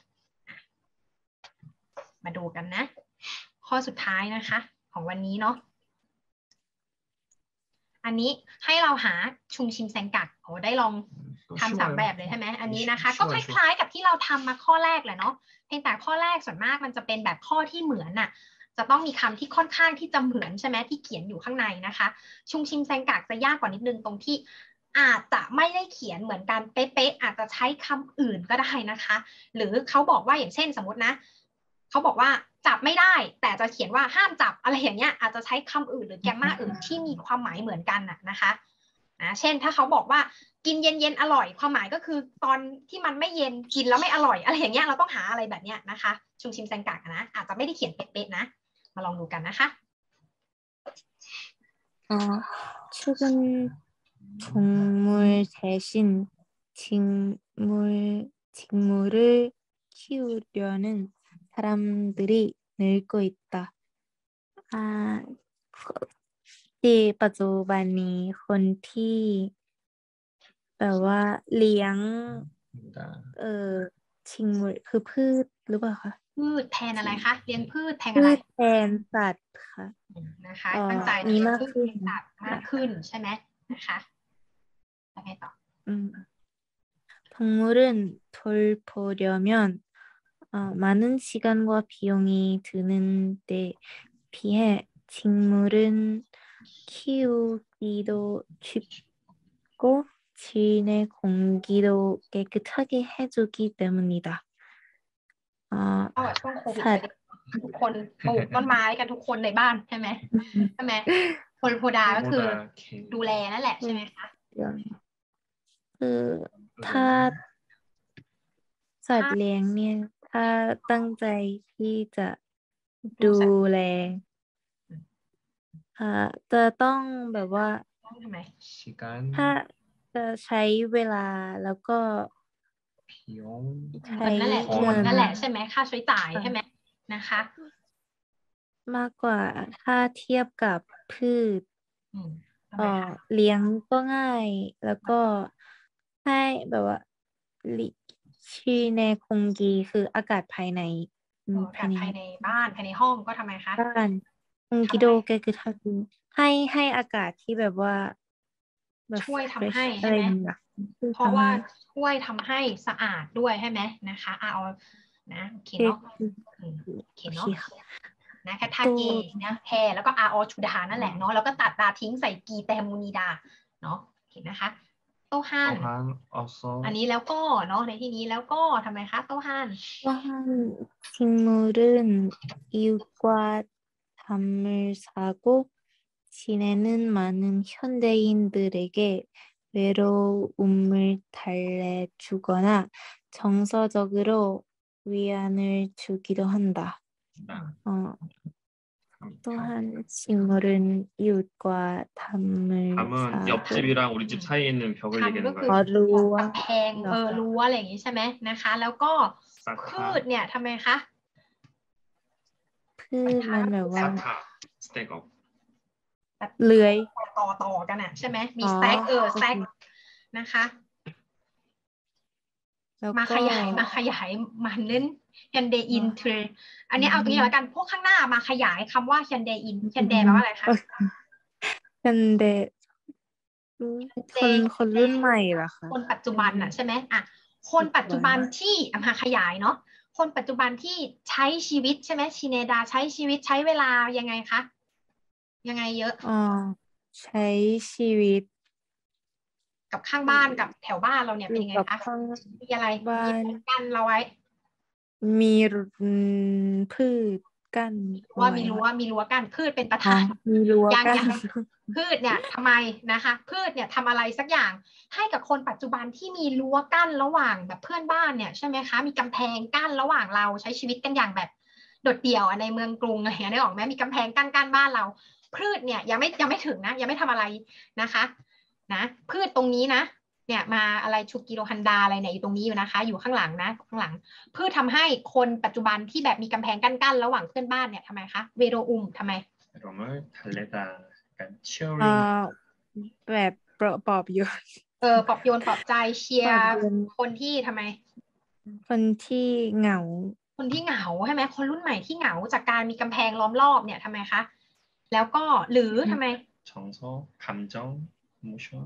มาดูกันนะข้อสุดท้ายนะคะของวันนี้เนาะอันนี้ให้เราหาชุงชิมแซงกัดได้ลองทำ3 แบบเลยใช่ไหมอันนี้นะคะก็คล้ายๆกับที่เราทำมาข้อแรกแหละเนาะเพียงแต่ข้อแรกส่วนมากมันจะเป็นแบบข้อที่เหมือนน่ะจะต้องมีคำที่ค่อนข้างที่จะเหมือนใช่ไหมที่เขียนอยู่ข้างในนะคะชุงชิมแซงกัดจะยากกว่านิดนึงตรงที่อาจจะไม่ได้เขียนเหมือนกันเป๊ะๆอาจจะใช้คำอื่นก็ได้นะคะหรือเขาบอกว่าอย่างเช่นสมมตินะเขาบอกว่าจับไม่ได้แต่จะเขียนว่าห้ามจับอะไรอย่างเงี้ยอาจจะใช้คำอื่นหรือแกมมาอื่นที่มีความหมายเหมือนกันนะคะเช่นถ้าเขาบอกว่ากินเย็นๆอร่อยความหมายก็คือตอนที่มันไม่เย็นกินแล้วไม่อร่อยอะไรอย่างเงี้ยเราต้องหาอะไรแบบเนี้ยนะคะชุงชิมแซงกัดนะอาจจะไม่ได้เขียนเป๊ะๆนะมาลองดูกันนะคะ 죽은 동물 대신 직물을 키우려는 사람들이 늘고 있다. ที่ปัจจุบันนี้คนที่แบบว่าเลี้ยงชิงมูคือพืชหรือเปล่าคะพืชแทนอะไรคะเลี้ยงพืชแทนอะไรพืชแทนสัตว์ค่ะนะคะตั้งใจมีมากขึ้นมากขึ้นใช่ไหมนะคะแล้วไงต่อ 동물은 돌보려면 많은 시간과 비용이 드는데 비해 식물은 키우기도 쉽고 지내 공기도 깨끗하게 해주기 때문이다. ช่วงโควิดทุกคนปลูกต้นไม้กันทุกคนในบ้านใช่ไหมโพดาก็คือดูแลนั่นแหละใช่ไหมคะคือถ้าสัตว์เลี้ยงเนี่ยถ้าตั้งใจที่จะดูแลจะต้องแบบว่าต้องทำไม 시간, ถ้าจะใช้เวลาแล้วก็ 비용, ใช้นั่นแหละเงิคนนนั่นแหละใช่ไหมค่าใช้จ่ายค่ะใช่ไหมนะคะมากกว่าถ้าเทียบกับพืชอืมทำไมคะเลี้ยงก็ง่าย แล้วก็ให้แบบว่าชีในคงกีคืออากาศภายในอากาศภายในบ้านภายในห้องก็ทำไมคะบ้านคงกิโดแกคือทำให้อากาศที่แบบว่าแบบช่วยทำให้ fresh ใช่ไหมอะไรอย่างเงี้ยเพราะว่าช่วยทำให้สะอาดด้วยใช่ไหมนะคะเอานะโอเคเนาะโอเคโอเคเนาะค่ะนะแค่ทาเกนะแพรแล้วก็อาอชูดานั่นแหละเนาะแล้วก็ตัดดาทิ้งใส่กีแตมูนีดาเนาะเห็นนะคะโตฮัน 또한 어서 อันนี้แล้วก็เนาะในที่นี้แล้วก็ทำไมคะโตฮัน 또한 식물은 이웃과 담을 사고 지내는 많은 현대인들에게 외로움을 달래주거나 정서적으로 위안을 주기도 한다. 또한 식물은 이웃과 담을 담은 사고 옆집이랑 우리 집 사이에 있는 벽을 ทำ 얘기하는 ก็คือ 거야. รั้วกำแพงรั้วอะไรอย่างงี้ใช่ไหมนะคะ แล้วก็พืช 사타, เนี่ยทำไมคะพืชมันแบบว่า 사타, 스택업. เลื้อยต่อกันอ่ะใช่ไหมมีอ๋อสแต็กสโอเคแต็กนะคะแล้วมาก็ขยายมันเน้นยันเดอินเทอร์อันนี้เอาตรงนี้แล้วกันพวกข้างหน้ามาขยายคำว่ายันเดอินยันเดแปลว่าอะไรคะเป็นเดคนรุ่นใหม่เหรอคะคนปัจจุบันน่ะใช่ไหมอ่ะคนปัจจุบันที่มาขยายเนาะคนปัจจุบันที่ใช้ชีวิตใช่ไหมชิเนดาใช้ชีวิตใช้เวลายังไงคะยังไงเยอะใช้ชีวิตกับข้างบ้านกับแถวบ้านเราเนี่ยอเป็นยู่ยังไงกับคะข้างมีอะไรบ้านมีกันเราไว้มีพืชกั้นว่าไมีรั้วกั้นพืชเป็นประอ๋อธานมีรั้วยังกั้นพืชเนี่ยทำไมนะคะพืชเนี่ยทำอะไรสักอย่างให้กับคนปัจจุบันที่มีรั้วกั้นระหว่างแบบเพื่อนบ้านเนี่ยใช่ไหมคะมีกำแพงกั้นระหว่างเราใช้ชีวิตกันอย่างแบบโดดเดี่ยวในเมืองกรุงอะไรอย่างเงี้ยได้ออกไหมมีกำแพงกั้นบ้านเราพืชเนี่ยยังไม่ถึงนะยังไม่ทำอะไรนะคะนะพืชตรงนี้นะเนี่ยมาอะไรชูกิโรฮันดาอะไรเนี่ยอยู่ตรงนี้อยู่นะคะอยู่ข้างหลังนะข้างหลังพืชทำให้คนปัจจุบันที่แบบมีกำแพงกั้นระหว่างเพื่อนบ้านเนี่ยทำไมคะเวโรทำไม 이름을 달래다. 약간 cheering. แบบปลอบโยนปลอบโยนปลอบใจเชียปลร์อบโยนคนที่ทำไมคนที่เหงาคนที่เหงาใช่ไหมคนรุ่นใหม่ที่เหงาจากการมีกำแพงล้อมรอบเนี่ยทำไมคะแล้วก็หรือทำไม 정서, 감정, emotion.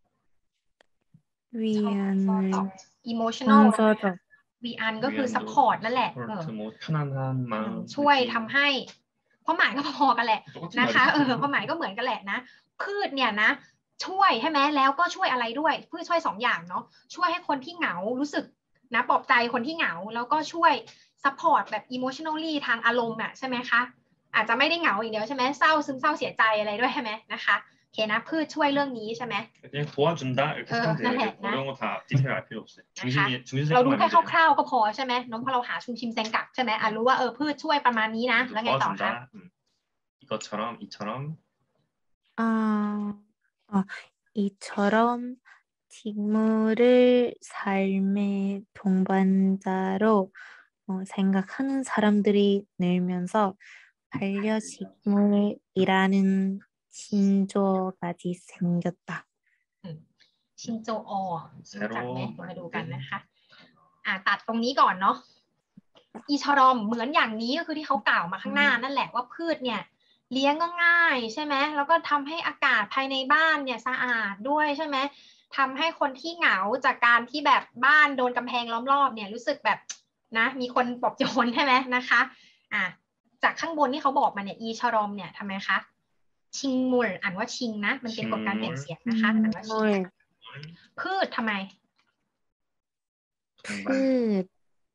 วีอัน emotional โซจบวีอันก็คือ support นั่นแหละ support, 뭐 편안한 마음. ช่วย 느낌. ทำให้ความหมายก็พอกันแหละ 똑같은 นะคะ 말이죠. ความหมายก็เหมือนกันแหละนะพืชเนี่ยนะช่วยใช่ไหมแล้วก็ช่วยอะไรด้วยพืชช่วย2 อย่างเนาะช่วยให้คนที่เหงารู้สึกนะปลอบใจคนที่เหงาแล้วก็ช่วย support แบบ emotionally ทางอารมณ์อ่ะใช่ไหมคะอาจจะไม่ได้เหงาอย่างเดียวใช่ไหมเศร้าซึมเศร้าเสียใจอะไรด้วยใช่ไหมนะคะโอเคนะพืชช่วยเรื่องนี้ใช่ไหม 그냥 도와준다 이렇게 생각하면 돼요. 네, 이게 어려운 거 다 디테일 알 필요 없어요. เรา 중심색만 รู้แค่ 알면 돼요. คร่าวๆก็พอใช่ไหมน้องพอเราหาชุมชิมแซงกักใช่ไหมรู้ว่าพืชช่วยประมาณนี้นะแล้วไงต่อคะ 도와준다. 이것처럼 이처럼. 이처럼 식물을 삶의 동반자로 생각하는 사람들이 늘면서 반려식물이라는 신조어까지 생겼다. ชินโจอรู้จักไหมมาดูกันนะคะตัดตรงนี้ก่อนเนาะอีชอรอมเหมือนอย่างนี้ก็คือที่เขากล่าวมาข้างหน้านั่นแหละว่าพืชเนี่ยเลี้ยงก็ง่ายใช่ไหมแล้วก็ทำให้อากาศภายในบ้านเนี่ยสะอาดด้วยใช่ไหมทำให้คนที่เหงาจากการที่แบบบ้านโดนกำแพงล้อมรอบเนี่ยรู้สึกแบบนะมีคนปลอบโยนใช่ไหมนะคะจากข้างบนที่เขาบอกมาเนี่ยอีชอรอมเนี่ยทำไมคะชิงมุลอ่านว่าชิงนะมันเป็นกฎการเปลี่ยนเสียงนะคะอ่านว่าชิงพืชทำไมพืช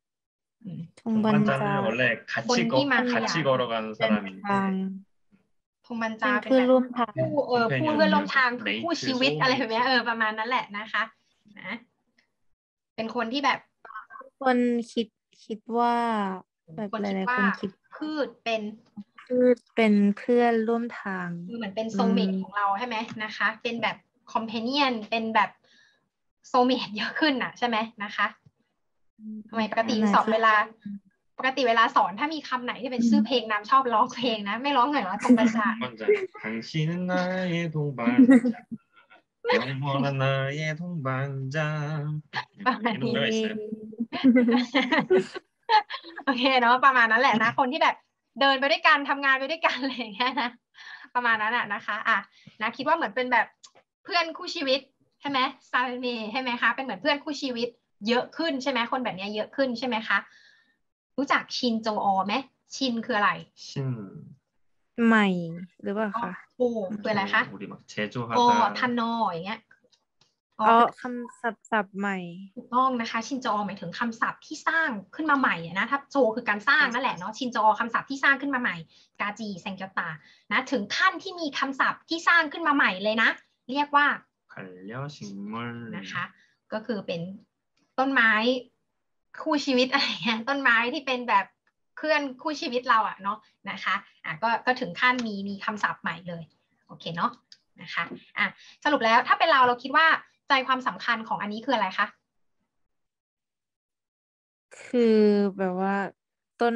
동반자는 원래 본기만 같이 해야. 걸어가는 사람인데 พงบัญเป็จาน เป็นเพื่อนแบบร่วมทางผู้เพื่อนร่วมทางคือคู่ชีวิตอะไรแบบนี้ประมาณนั้นแหละนะคะนะเป็นคนที่แบบคนคิดว่าแบบคนหคิดลาย ๆว่าคนคิดพืชเป็นพืชเป็นเพื่อนร่วมทางคือเหมือนเป็นโซลเมทของเราใช่ไหมนะคะ เป็นแบบคอมเพเนียนเป็นแบบโซลเมทเยอะขึ้นน่ะใช่ไหมนะคะทำไมปกติอันไหนสอบคะเวลาสอนถ้ามีคำไหนที่เป็นชื่อเพลงน้ำชอบร้องเพลงนะ ไม่ร้องหน่อยเหรอตรงประจาน 먼저 당신은 나의 동반자 영원한 나의 동반자 ประมาณ 이 นี้ 노래가 있어요. โอเคเนาะประมาณนั้นแหละนะ คนที่แบบเดินไปด้วยกันทำงานไปด้วยกันอะไรอย่างเงี้ยนะประมาณนั้นนะคะนะคิดว่าเหมือนเป็นแบบเพื่อนคู่ชีวิตใช่ไหมซาเมใช่ไหมคะเป็นเหมือนเพื่อนคู่ชีวิตเยอะขึ้นใช่ไหมคนแบบนี้เยอะขึ้นใช่ไหมคะรู้จักชินโจออไหมชินคืออะไร 신 ใหม่หรือเปล่าคะโอคืออะไรคะ 우리 막 โอ 제조하다 ทันนออย่างเงี้ยอ๋อคำศัพท์ใหม่ถูกต้องนะคะชินโจอหมายถึงคำศัพท์ที่สร้างขึ้นมาใหม่นะถ้าโจคือการสร้างนั่นแหละเนาะชินโจอคำศัพท์ที่สร้างขึ้นมาใหม่กาจีแซงเกียวตานะถึงขั้นที่มีคำศัพท์ที่สร้างขึ้นมาใหม่เลยนะเรียกว่า 반려식물 นะคะก็คือเป็นต้นไม้คู่ชีวิตอะไรเงี้ยต้นไม้ที่เป็นแบบเพื่อนคู่ชีวิตเราเนาะนะคะก็ถึงขั้นมีคำศัพท์ใหม่เลยโอเคเนาะนะคะสรุปแล้วถ้าเป็นเราคิดว่าใจความสำคัญของอันนี้คืออะไรคะคือแบบว่าต้น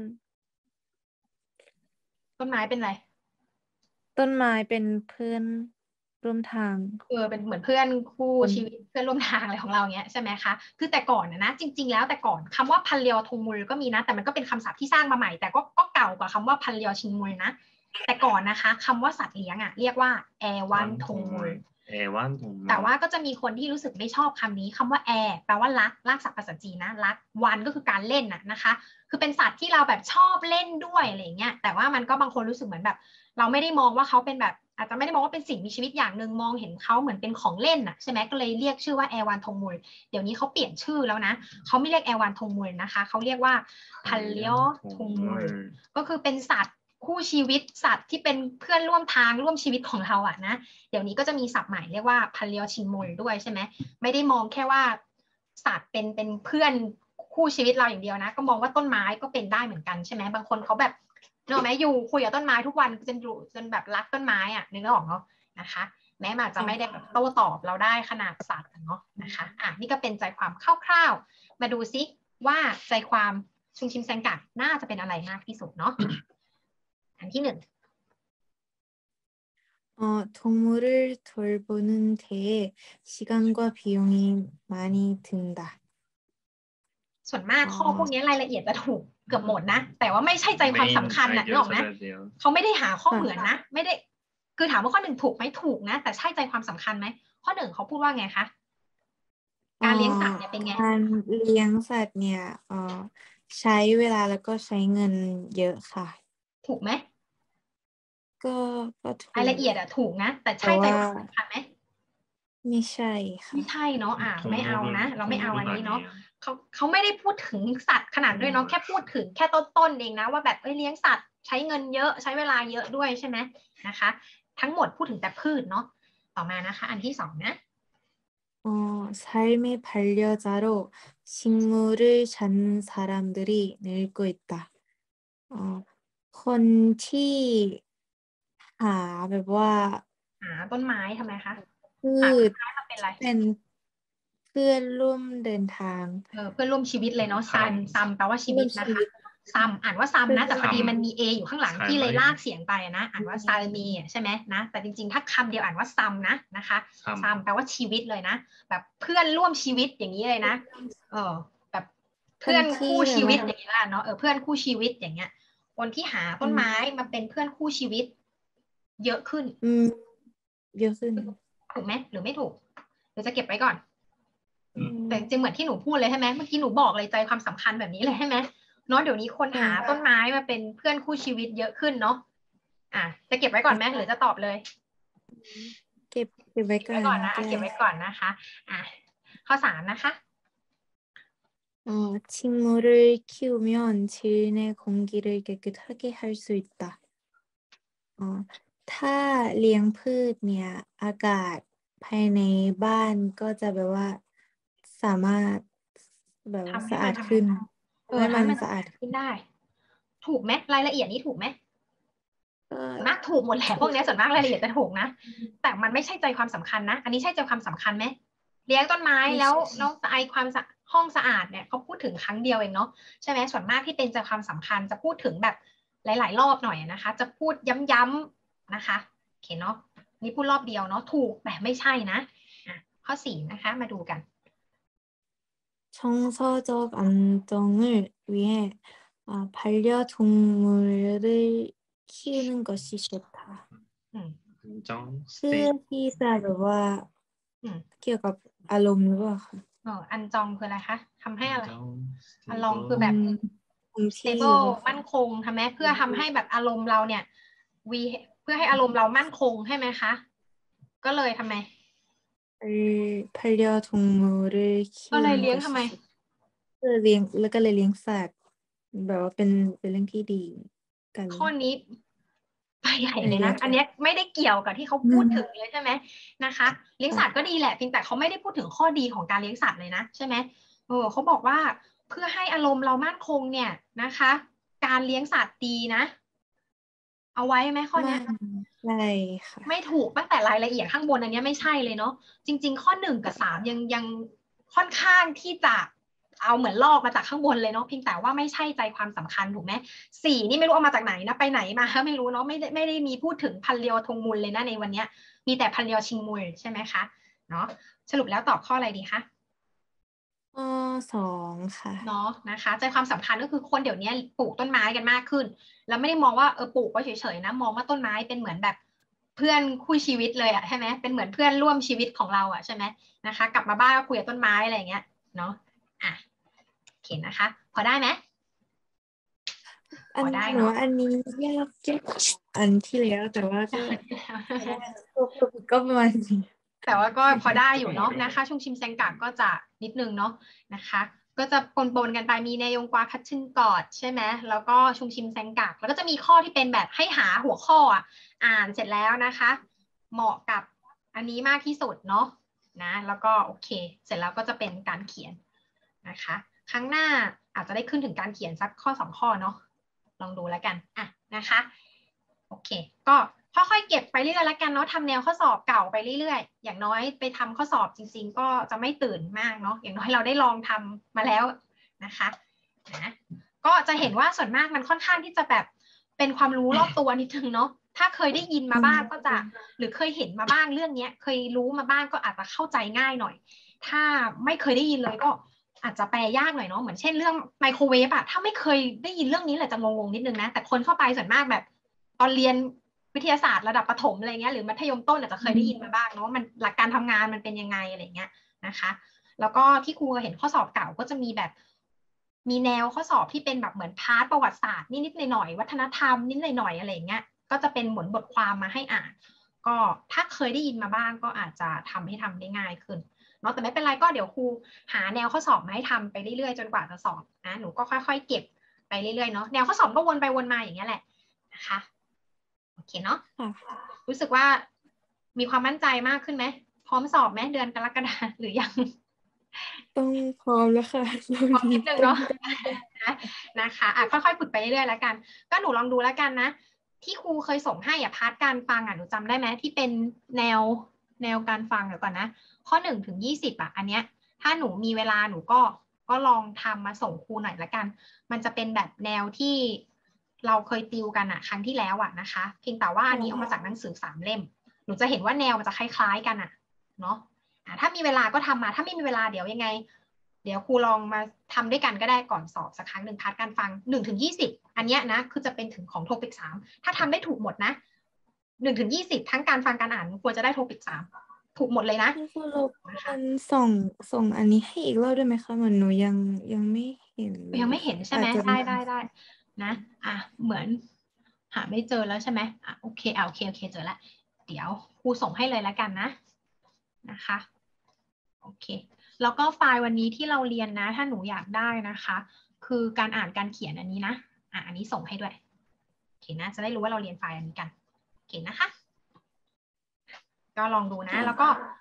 ต้นไม้เป็นอะไรต้นไม้เป็นเพื่อนร่วมทางเป็นเหมือนเพื่อนคู่คนชีวิตเพื่อนร่วมทางอะไรของเราเงี้ยใช่ไหมคะคือแต่ก่อนนะจริงๆแล้วแต่ก่อนคำว่าพันเลียวทงมุลก็มีนะแต่มันก็เป็นคำศัพท์ที่สร้างมาใหม่แต่ก็เก่ากว่าคำว่าพันเลียวชิงมุลนะแต่ก่อนนะคะคำว่าสัตว์เลี้ยงเรียกว่าแอวันทงมุล 애완동물 แต่ว่าก็จะมีคนที่รู้สึกไม่ชอบคำนี้คำว่าแอแปลว่ารักรากศัพท์ภาษาจีนนะรักวันก็คือการเล่นนะคะคือเป็นสัตว์ที่เราแบบชอบเล่นด้วยอะไรเงี้ยแต่ว่ามันก็บางคนรู้สึกเหมือนแบบเราไม่ได้มองว่าเขาเป็นแบบอาจจะไม่ได้มองว่าเป็นสิ่งมีชีวิตอย่างหนึ่งมองเห็นเขาเหมือนเป็นของเล่นใช่ไหมก็เลยเรียกชื่อว่าแอวันทงมุลเดี๋ยวนี้เขาเปลี่ยนชื่อแล้วนะเขาไม่เรียกแอวันทงมุลนะคะเขาเรียกว่าพันเลียวทงมุล ก็คือเป็นสัตว์คู่ชีวิตสัตว์ที่เป็นเพื่อนร่วมทางร่วมชีวิตของเรานะเดี๋ยวนี้ก็จะมีศัพท์ใหม่เรียกว่าพันเลียวชินมุลด้วยใช่ไหมไม่ได้มองแค่ว่าสัตว์เป็นเพื่อนคู่ชีวิตเราอย่างเดียวนะก็มองว่าต้นไม้ก็เป็นได้เหมือนกันใช่ไหมบางคนเขาแบบเนอะไหมอยู่คุยกับต้นไม้ทุกวันจนแบบรักต้นไม้นึกออกเนาะนะคะแม้มันจะไม่ได้แบบโต้ตอบเราได้ขนาดสัตว์เนาะนะคะนี่ก็เป็นใจความคร่าวๆมาดูซิว่าใจความชุงชิมแซงกัดน่าจะเป็นอะไรมากที่สุดเนาะ อันที่หนึ่ง 동물을 돌보는 데에 시간과 비용이 많이 든다. ส่วนมากข้อพวกนี้รายละเอียดจะถูกเกือบหมดนะแต่ว่าไม่ใช่ใจความสำคัญนึกออกไหม 알려줘야 돼요 เขาไม่ได้หาข้อเหมือนนะไม่ได้คือถามว่าข้อหนึ่งถูกไหมถูกนะแต่ใช่ใจความสำคัญไหมข้อหนึ่งเขาพูดว่าไงคะการเลี้ยงสัตว์เนี่ยเป็นไงการเลี้ยงสัตว์เนี่ยใช้เวลาแล้วก็ใช้เงินเยอะค่ะถูกไหมก็ถูกรายละเอียดถูกนะแต่ใช่ใจความสำคัญไหมไม่ใช่ค่ะไม่ใช่เนาะไม่เอานะเราไม่เอาอันนี้เนาะ 동물은 เขาไม่ได้พูดถึงสัตว์ขนาดด้วยเนาะแค่พูดถึงแค่ต้นเองนะว่าแบบเลี้ยงสัตว์ใช้เงินเยอะใช้เวลาเยอะด้วยใช่ไหมนะคะทั้งหมดพูดถึงแต่พืชเนาะต่อมานะคะอันที่สองนะ 삶의 반려자로 식물을 찾는 사람들이 늘고 있다. คนที่หาแบบว่าหาต้นไม้ทำไมคะพืหาต้นชไม้มาเป็นอะไรเป็นเพื่อนร่วมเดินทางเพื่อนร่วมชีวิตเลยเนาะซัมแปลว่าชีวิตนะคะซัมอ่านว่าซัมนะแต่พอดีมันมี A อยู่ข้างหลังที่เลยลากเสียงไปนะอ่านว่าซาเมใช่ไหมนะแต่จริงๆถ้าคำเดียวอ่านว่าซัมนะคะซัมแปลว่าชีวิตเลยนะแบบเพื่อนร่วมชีวิตอย่างนี้เลยนะแบบเพื่อนคู่ชีวิตอย่างนี้ละเนาะเพื่อนคู่ชีวิตอย่างเงี้ยคนที่หาต้นไม้มาเป็นเพื่อนคู่ชีวิตเยอะขึ้นเยอะขึ้นถูกไหมหรือไม่ถูกหรือจะเก็บไว้ก่อนแต่จริงเหมือนที่หนูพูดเลยใช่ไหมเมื่อกี้หนูบอกเลยใจความสำคัญแบบนี้เลยใช่ไหมเนาะเดี๋ยวนี้คนหาต้นไม้มาเป็นเพื่อนคู่ชีวิตเยอะขึ้นเนาะจะเก็บไว้ก่อนไหมหรือจะตอบเลยเก็บไว้ก่อนนะเก็บไว้ก่อนนะคะข้อสามนะคะ 식물을 키우면 지인의 공기를 깨끗하게 할 수 있다. ถ้าเลี้ยงพืชเนี่ยอากาศภายในบ้านก็จะแบบว่าสามารถแบบว่าทำให้สะมัอาน ดทำขึ้น ให้ทำมัให้นมันสะอาดขึ้นได้ ถูกไหมรายละเอียดนี้ถูกไหมก็ส่วนมากถูกหมดแหละพวกเนี้ยส่วนมากรายละเอียดจะถูกนะ แต่มันไม่ใช่ใจความสำคัญนะ อันนี้ใช่ใจความสำคัญไหมเลี้ยงต้นไม้ไม่แล้วใช่แล้วไอความสะห้องสะอาดเนี่ยเขาพูดถึงครั้งเดียวเองเนาะใช่ไหมส่วนมากที่เป็นใจความสำคัญจะพูดถึงแบบหลาย ๆ รอบหน่อยนะคะ จะพูดย้ำๆนะคะโอเคเนาะนี่พูดรอบเดียวเนาะถูกแต่ไม่ใช่นะอ่ะข้อ 4 นะคะมาดูกัน 정서적 안정을 위해 반려동물을 키우는 것이 좋다. อืม 안정 เพื่อ state ที่จะแบบว่าอืมเกี่ยวกับอารมณ์หรือเปล่าคะอันจองคืออะไรคะทำให้อะไร 안정 อารมณ์คือ stable แบบคงที่ stable หรือเปล่าคะมั่นคงทำไหมเพื่อทำให้แบบอารมณ์เราเนี่ยเพื่อให้อารมณ์เรามั่นคงใช่ไหมคะ ก็เลยทำไม 반려동물을 ก็เลย 키우는 เลี้ยงทำไม 것이 좋다. เลี้ยงแล้วก็เลยเลี้ยงสัตว์แบบว่าเป็นเรื่องที่ดีกันข้อนี้ไปใหญ่เลยอันเดียนะวอันเนี้ยไม่ได้เกี่ยวกับที่เขาพูดถึงเลยใช่ไหมนะคะ เลี้ยงสัตว์ก็ดีแหละเพียงแต่เขาไม่ได้พูดถึงข้อดีของการเลี้ยงสัตว์เลยนะใช่ไหมเขาบอกว่าเพื่อให้อารมณ์เรามั่นคงเนี่ยนะคะ การเลี้ยงสัตว์ดีนะ เอาไว้ไหมข้อเนี้ยใช่ค่ะไม่ถูกตั้งแต่รายละเอียดข้างบนอันเนี้ยไม่ใช่เลยเนาะจริงๆข้อ1กับ3ยังค่อนข้างที่จะเอาเหมือนลอกมาจากข้างบนเลยเนาะเพียงแต่ว่าไม่ใช่ใจความสำคัญถูกไหม4นี่ไม่รู้เอามาจากไหนนะไปไหนมาไม่รู้เนาะไม่ได้มีพูดถึงพันเลียวทงมูลเลยนะในวันเนี้ยมีแต่พันเลียวชิงมูลใช่ไหมคะเนาะสรุปแล้วตอบข้ออะไรดีคะข้อ 2 ค่ะเนาะนะคะใจความสำคัญก็คือคนเดี๋ยวนี้ปลูกต้นไม้กันมากขึ้นแล้วไม่ได้มองว่าปลูกไว้เฉยๆนะมองว่าต้นไม้เป็นเหมือนแบบเพื่อนคู่ชีวิตเลยอะใช่ไหมเป็นเหมือนเพื่อนร่วมชีวิตของเราอะใช่ไหมนะคะกลับมาบ้านก็คุยกับต้นไม้อะไรอย่างเงี้ยเนาะอ่ะโอเคนะคะ พอได้ไหมอันพอได้หนูเนาะว่าอันนี้ยากอันที่แล้วแต่ว่าก็ก็ประมาณนี้แต่ว่าก็พอได้อยู่เนาะนะคะชุงชิมแซงกะก็จะนิดนึงเนาะนะคะก็จะปนกันไปมีเนยงกวาคัตชินกอดใช่ไหมแล้วก็ชุงชิมแซงกะแล้วก็จะมีข้อที่เป็นแบบให้หาหัวข้ออ่านเสร็จแล้วนะคะเหมาะกับอันนี้มากที่สุดเนาะนะแล้วก็โอเคเสร็จแล้วก็จะเป็นการเขียนนะคะครั้งหน้าอาจจะได้ขึ้นถึงการเขียนสักข้อ2ข้อเนาะลองดูแล้วกันอ่ะนะคะโอเคก็ค่อยๆเก็บไปเรื่อยๆแล้วกันเนาะทำแนวข้อสอบเก่าไปเรื่อยๆอย่างน้อยไปทำข้อสอบจริงๆก็จะไม่ตื่นมากเนาะอย่างน้อยเราได้ลองทำมาแล้วนะคะนะก็จะเห็นว่าส่วนมากมันค่อนข้างที่จะแบบเป็นความรู้รอบตัวนิดนึงเนาะถ้าเคยได้ยินมาบ้างก็จะหรือเคยเห็นมาบ้างเรื่องนี้เคยรู้มาบ้างก็อาจจะเข้าใจง่ายหน่อยถ้าไม่เคยได้ยินเลยก็อาจจะแปลยากหน่อยเนาะเหมือนเช่นเรื่องไมโครเวฟอะถ้าไม่เคยได้ยินเรื่องนี้แหละจะงงๆนิดนึงนะแต่คนเข้าไปส่วนมากแบบตอนเรียนวิทยาศาสตร์ระดับประถมอะไรเงี้ยหรือมัธยมต้นอาจจะเคยได้ยินมาบ้างเนาะว่ามันหลักการทำงานมันเป็นยังไงอะไรเงี้ยนะคะแล้วก็ที่ครูเห็นข้อสอบเก่าก็จะมีแบบมีแนวข้อสอบที่เป็นแบบเหมือนพาร์ทประวัติศาสตร์นิดๆหน่อยๆวัฒนธรรมนิดหน่อยๆอะไรเงี้ยก็จะเป็นเหมือนบทความมาให้อ่านก็ถ้าเคยได้ยินมาบ้างก็อาจจะทำให้ทำได้ง่ายขึ้นเนาะแต่ไม่เป็นไรก็เดี๋ยวครูหาแนวข้อสอบมาให้ทำไปเรื่อยๆจนกว่าจะสอบนะหนูก็ค่อยๆเก็บไปเรื่อยๆเนาะแนวข้อสอบก็วนไปวนมาอย่างเงี้ยแหละนะคะโอเคเนาะรู้สึกว่ามีความมั่นใจมากขึ้นไหมพร้อมสอบไหมเดือนกรกฎาคมหรือยังต้องพร้อมแล้วค่ะพร้อมนิดนึงเนาะนะคะค่อยๆฝึกไปเรื่อยๆแล้วกันก็หนูลองดูแล้วกันนะที่ครูเคยส่งให้พาร์ทการฟังหนูจำได้ไหมที่เป็นแนวการฟังเดี๋ยวก่อนนะข้อ1 ถึง 20อันเนี้ยถ้าหนูมีเวลาหนูก็ลองทำมาส่งครูหน่อยละกันมันจะเป็นแบบแนวที่เราเคยติวกันครั้งที่แล้วนะคะเพียงแต่ว่าอันนี้เอามาจากหนังสือ3เล่มหนูจะเห็นว่าแนวมันจะคล้ายๆกันเนาะถ้ามีเวลาก็ทำมาถ้าไม่มีเวลาเดี๋ยวยังไงเดี๋ยวครูลองมาทำด้วยกันก็ได้ก่อนสอบสักครั้งหนึ่งพาร์ทการฟัง1 ถึง 20อันเนี้ยนะคือจะเป็นถึงของโทปิก3ถ้าทำได้ถูกหมดนะ1 ถึง 20ทั้งการฟังการอ่านควรจะได้โทปิก3ถูกหมดเลยนะคุณเราส่งอันนี้ให้อีกรอบได้ไหมคะเหมือนหนูยังไม่เห็นยังไม่เห็นใช่ไหมได้นะเหมือนหาไม่เจอแล้วใช่ไหมโอเคโอเคเจอแล้วเดี๋ยวครูส่งให้เลยแล้วกันนะคะโอเคแล้วก็ไฟล์วันนี้ที่เราเรียนนะถ้าหนูอยากได้นะคะคือการอ่านการเขียนอันนี้นะอันนี้ส่งให้ด้วยโอเคนะจะได้รู้ว่าเราเรียนไฟล์อันนี้กันโอเคนะคะก็ลองดูนะแล้วก็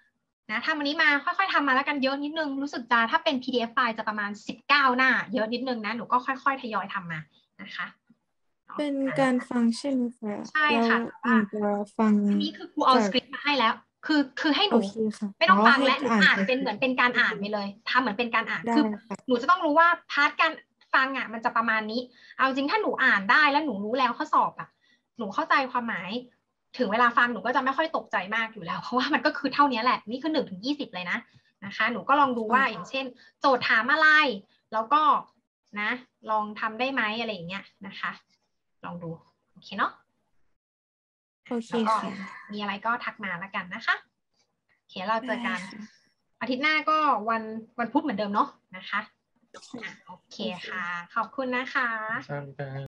นะทำอันนี้มาค่อยๆทำมาแล้วกันเยอะนิดนึงรู้สึกจะถ้าเป็น PDF ไฟล์จะประมาณ19 หน้าเยอะนิดนึงนะหนูก็ค่อยๆทยอยทำมานะคะเป็นการฟังใช่ไหมคะใช่แล้วค่ะหนูจะฟังอันนี้คือครูเอาจากสคริปต์มาให้แล้วคือให้หโอนูเคค่ะไม่ต้องฟังให้และหนูอ่านเป็นไปเหมือนเป็นการอ่านไปเลยทำเหมือนเป็นการอ่านได้คือค่ะหนูจะต้องรู้ว่าพาร์ทการฟังอ่ะมันจะประมาณนี้เอาจริงถ้าหนูอ่านได้แล้วหนูรู้แล้วข้อสอบอ่ะหนูเข้าใจความหมายถึงเวลาฟังหนูก็จะไม่ค่อยตกใจมากอยู่แล้วเพราะว่ามันก็คือเท่านี้แหละนี่คือ1 ถึง 20เลยนะคะหนูก็ลองดูว่าอย่างเช่นโจทย์ถามอะไรแล้วก็นะลองทำได้ไหมอะไรอย่างเงี้ยนะคะลองดูโอเคเนาะโอเคแล้วก็ค่ะมีอะไรก็ทักมาแล้วกันนะคะโอเคเราเจอกันได้ค่ะอาทิตย์หน้าก็วันพุธเหมือนเดิมเนาะนะคะโอเคค่ะ ขอบคุณนะคะ 감사합니다.